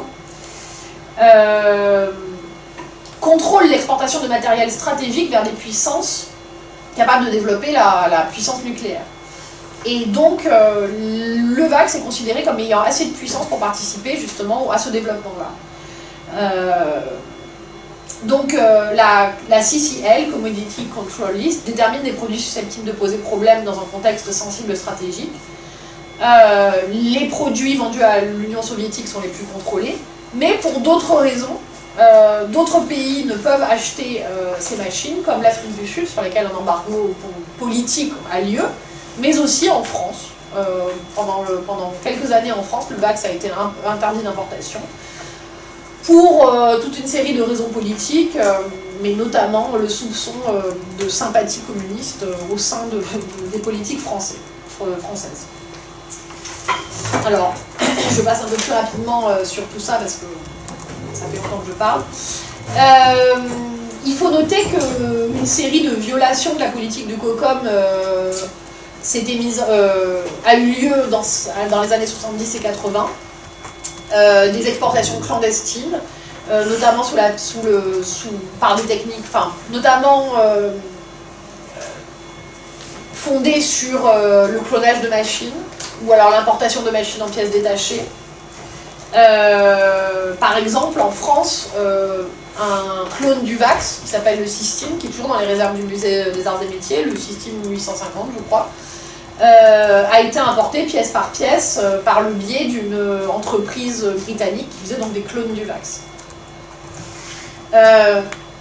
euh, contrôle l'exportation de matériel stratégique vers des puissances capables de développer la, la puissance nucléaire. Et donc, euh, le VAX est considéré comme ayant assez de puissance pour participer justement à ce développement-là. Euh, donc, euh, la, la C C L, Commodity Control List, détermine des produits susceptibles de poser problème dans un contexte sensible stratégique. Euh, les produits vendus à l'Union soviétique sont les plus contrôlés, mais pour d'autres raisons, Euh, d'autres pays ne peuvent acheter euh, ces machines, comme l'Afrique du Sud, sur lesquelles un embargo politique a lieu, mais aussi en France. Euh, pendant, le, pendant quelques années en France, le VAX a été un, interdit d'importation pour euh, toute une série de raisons politiques, euh, mais notamment le soupçon euh, de sympathie communiste euh, au sein de, de, des politiques français, euh, françaises. Alors, je passe un peu plus rapidement euh, sur tout ça parce que ça fait longtemps que je parle. Euh, il faut noter qu'une série de violations de la politique du COCOM euh, mise, euh, a eu lieu dans, dans les années soixante-dix et quatre-vingts. Euh, des exportations clandestines, euh, notamment sous la, sous le, sous, par des techniques, enfin, notamment euh, fondées sur euh, le clonage de machines, ou alors l'importation de machines en pièces détachées. Euh, par exemple, en France, euh, un clone du VAX, qui s'appelle le Systime, qui est toujours dans les réserves du musée des Arts et Métiers, le Systime huit cent cinquante, je crois, euh, a été importé pièce par pièce euh, par le biais d'une entreprise britannique qui faisait donc des clones du VAX. Euh,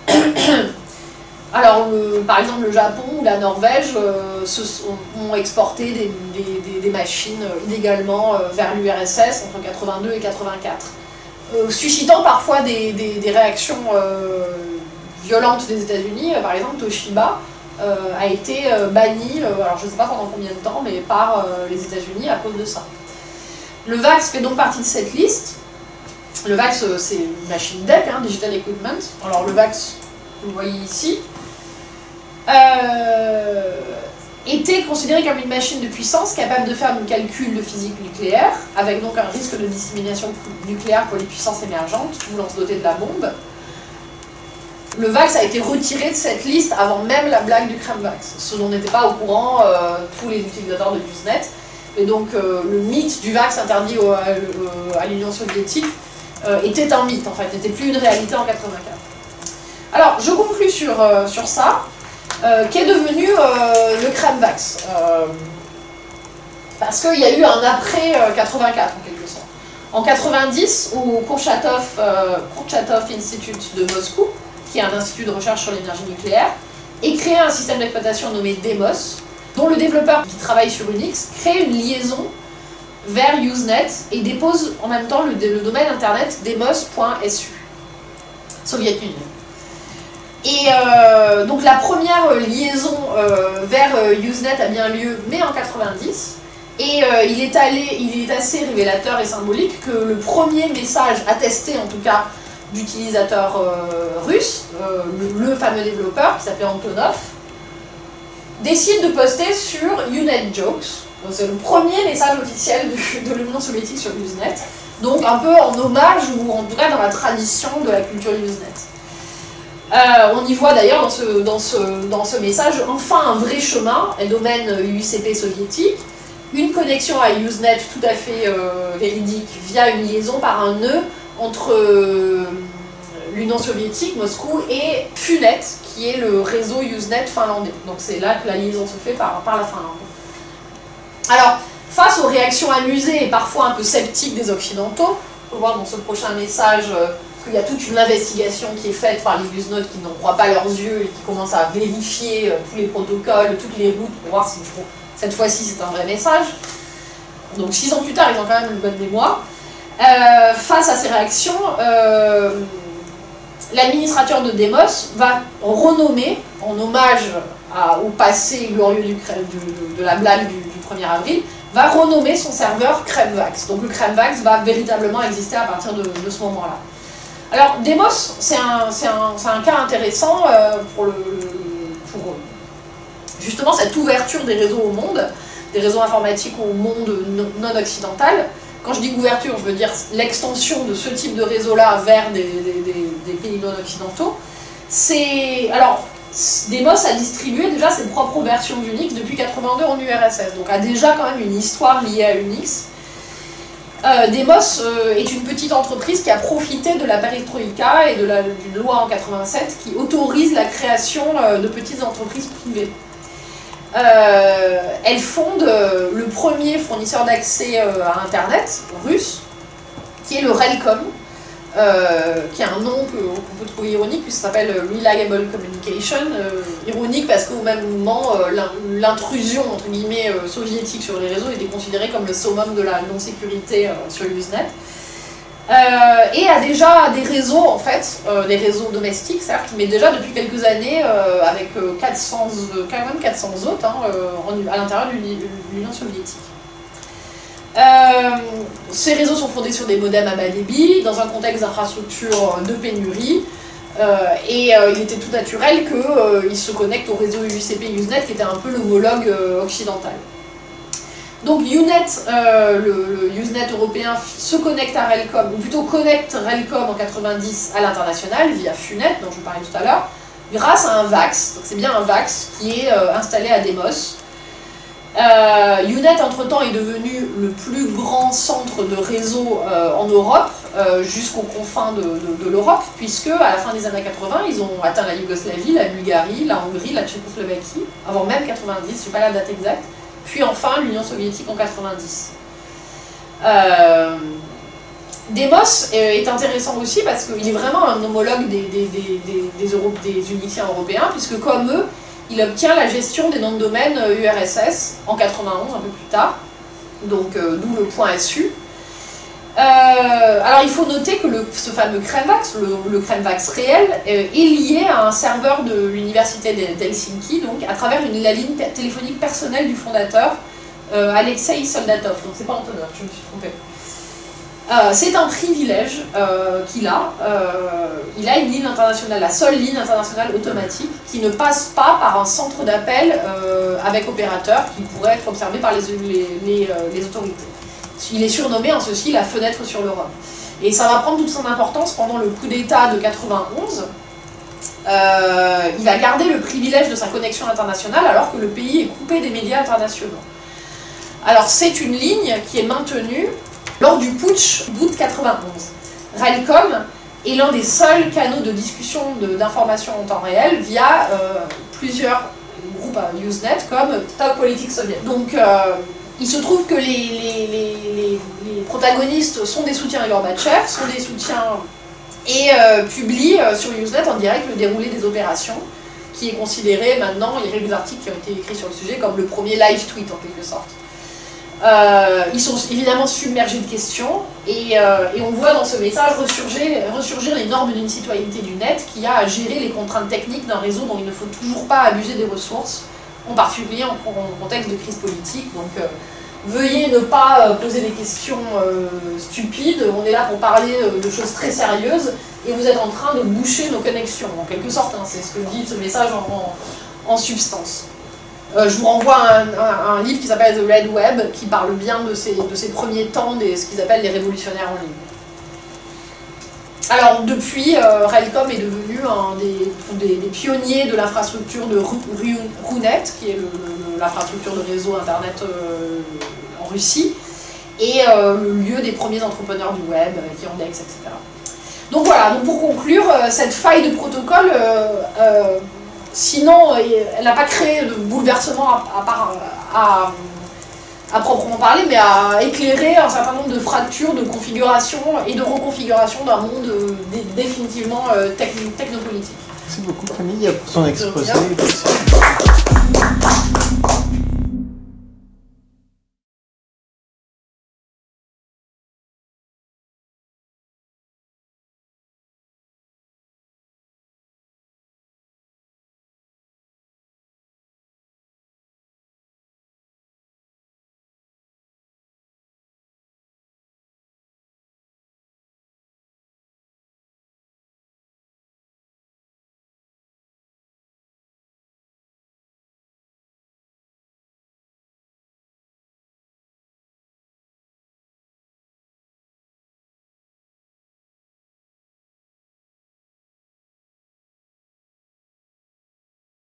Alors, le, par exemple, le Japon ou la Norvège euh, se sont, ont exporté des, des, des, des machines euh, illégalement euh, vers l'U R S S entre quatre-vingt-deux et quatre-vingt-quatre, euh, suscitant parfois des, des, des réactions euh, violentes des États-Unis. Euh, par exemple, Toshiba euh, a été euh, banni, euh, alors je ne sais pas pendant combien de temps, mais par euh, les États-Unis à cause de ça. Le VAX fait donc partie de cette liste. Le VAX, euh, c'est une machine D E C, hein, Digital Equipment. Alors, le VAX, vous le voyez ici. Euh, était considérée comme une machine de puissance capable de faire du calcul de physique nucléaire, avec donc un risque de dissémination nucléaire pour les puissances émergentes, voulant se doter de la bombe. Le VAX a été retiré de cette liste avant même la blague du CREMVAX, ce dont n'étaient pas au courant euh, tous les utilisateurs de Usenet. Et donc euh, le mythe du VAX interdit au, à, à l'Union soviétique euh, était un mythe, en fait, n'était plus une réalité en quatre-vingt-quatre. Alors, je conclus sur, euh, sur ça, euh, qu'est devenu euh, le CREMVAX. Euh, parce qu'il y a eu un après euh, quatre-vingt-quatre, en quelque sorte. En quatre-vingt-dix, au Kurchatov, euh, Kurchatov Institute de Moscou, qui est un institut de recherche sur l'énergie nucléaire, et créé un système d'exploitation nommé Demos, dont le développeur qui travaille sur Unix crée une liaison vers Usenet et dépose en même temps le, le domaine internet demos point S U, Soviet Union. Et euh, donc la première liaison euh, vers euh, Usenet a bien lieu mai en quatre-vingt-dix, et euh, il, est allé, il est assez révélateur et symbolique que le premier message attesté en tout cas d'utilisateur euh, russe, euh, le, le fameux développeur qui s'appelait Antonov, décide de poster sur Unet Jokes. C'est le premier message officiel de, de l'Union soviétique sur Usenet, donc un peu en hommage ou en tout cas dans la tradition de la culture Usenet. Euh, on y voit d'ailleurs dans ce, dans, ce, dans ce message enfin un vrai chemin, un domaine U C P soviétique, une connexion à Usenet tout à fait euh, véridique via une liaison par un nœud entre euh, l'Union soviétique, Moscou, et Funet, qui est le réseau Usenet finlandais. Donc c'est là que la liaison se fait par, par la Finlande. Alors, face aux réactions amusées et parfois un peu sceptiques des Occidentaux, on peut voir dans ce prochain message euh, qu'il y a toute une investigation qui est faite par les Usenet qui n'en croient pas leurs yeux et qui commencent à vérifier euh, tous les protocoles, toutes les routes pour voir si cette fois-ci c'est un vrai message. Donc six ans plus tard, ils ont quand même une bonne mémoire. Euh, face à ces réactions, euh, l'administrateur de Demos va renommer, en hommage à, au passé glorieux du, du, de la blague du, du premier avril, va renommer son serveur CREMVAX. Donc le CREMVAX va véritablement exister à partir de, de ce moment-là. Alors Demos, c'est un, un, un cas intéressant euh, pour, le, pour justement cette ouverture des réseaux au monde, des réseaux informatiques au monde non occidental. Quand je dis ouverture, je veux dire l'extension de ce type de réseau-là vers des, des, des, des pays non occidentaux. C'est alors Demos a distribué déjà ses propres versions d'Unix depuis quatre-vingt-deux en U R S S, donc a déjà quand même une histoire liée à Unix. Euh, Demos euh, est une petite entreprise qui a profité de la perestroïka et de la, d'une loi en quatre-vingt-sept qui autorise la création euh, de petites entreprises privées. Euh, elle fonde euh, le premier fournisseur d'accès euh, à Internet russe, qui est le Relcom, euh, qui a un nom qu'on peut trouver ironique, puisque ça s'appelle Reliable Communication. Euh, ironique parce qu'au même moment, euh, l'intrusion entre guillemets euh, soviétique sur les réseaux était considérée comme le summum de la non-sécurité euh, sur Usenet. Euh, et a déjà des réseaux, en fait, euh, des réseaux domestiques certes, mais déjà depuis quelques années euh, avec euh, quatre cents, euh, quand même quatre cents autres hein, euh, à l'intérieur de l'Union soviétique. Euh, ces réseaux sont fondés sur des modems à bas débit, dans un contexte d'infrastructure de pénurie, euh, et euh, il était tout naturel qu'ils euh, se connectent au réseau U C P Usenet qui était un peu l'homologue euh, occidental. Donc Unet, euh, le, le Usenet européen, se connecte à Relcom, ou plutôt connecte Relcom en quatre-vingt-dix à l'international via Funet, dont je vous parlais tout à l'heure, grâce à un VAX, donc c'est bien un VAX qui est euh, installé à Demos. Euh, Unet, entre-temps, est devenu le plus grand centre de réseau euh, en Europe, euh, jusqu'aux confins de, de, de l'Europe, puisque à la fin des années quatre-vingts, ils ont atteint la Yougoslavie, la Bulgarie, la Hongrie, la Tchécoslovaquie, avant même quatre-vingt-dix, je n'ai pas la date exacte, puis enfin l'Union soviétique en quatre-vingt-dix. Euh, Demos est intéressant aussi parce qu'il est vraiment un homologue des, des, des, des, des, Euro, des Uniciens européens, puisque comme eux, il obtient la gestion des noms de domaine U R S S en quatre-vingt-onze, un peu plus tard, donc euh, d'où le point S U. Euh, alors il faut noter que le, ce fameux CREMVAX, le, le CREMVAX réel, euh, est lié à un serveur de l'université d'Helsinki, donc à travers une, la ligne téléphonique personnelle du fondateur, euh, Alexei Soldatov. Donc c'est pas Antonov, je me suis trompée. Euh, c'est un privilège euh, qu'il a. Euh, il a une ligne internationale, la seule ligne internationale automatique, qui ne passe pas par un centre d'appel euh, avec opérateur qui pourrait être observé par les, les, les, euh, les autorités. Il est surnommé en ceci la fenêtre sur l'Europe. Et ça va prendre toute son importance pendant le coup d'État de quatre-vingt-onze. Euh, il a gardé le privilège de sa connexion internationale alors que le pays est coupé des médias internationaux. Alors c'est une ligne qui est maintenue lors du putsch d'août quatre-vingt-onze. Railcom est l'un des seuls canaux de discussion d'information en temps réel via euh, plusieurs groupes à Usenet comme Top Politics Soviet. Donc euh, il se trouve que les, les, les, les, les protagonistes sont des soutiens à Gorbatchev, sont des soutiens et euh, publient euh, sur Usenet en direct le déroulé des opérations, qui est considéré maintenant, il y a quelques articles qui ont été écrits sur le sujet, comme le premier live tweet en quelque sorte. Euh, ils sont évidemment submergés de questions et, euh, et on voit dans ce message ressurgir, ressurgir les normes d'une citoyenneté du net qui a à gérer les contraintes techniques d'un réseau dont il ne faut toujours pas abuser des ressources, en particulier en, en contexte de crise politique. Donc euh, veuillez ne pas euh, poser des questions euh, stupides, on est là pour parler euh, de choses très sérieuses et vous êtes en train de boucher nos connexions, en quelque sorte, hein, c'est ce que dit ce message en, en, en substance. Euh, je vous renvoie à un, un, un livre qui s'appelle The Red Web, qui parle bien de ces, de ces premiers temps, de ce qu'ils appellent les révolutionnaires en ligne. Alors depuis, euh, Railcom est devenu un des, des, des pionniers de l'infrastructure de RUNet, qui est l'infrastructure de réseau internet euh, en Russie, et euh, le lieu des premiers entrepreneurs du web, qui Yandex, et cetera. Donc voilà, donc pour conclure, euh, cette faille de protocole, euh, euh, sinon elle n'a pas créé de bouleversement à, à, part, à, à proprement parler, mais à éclairer un certain nombre de fractures, de configurations et de reconfiguration d'un monde euh, dé définitivement euh, techn technopolitique. Merci beaucoup Camille pour ton exposé.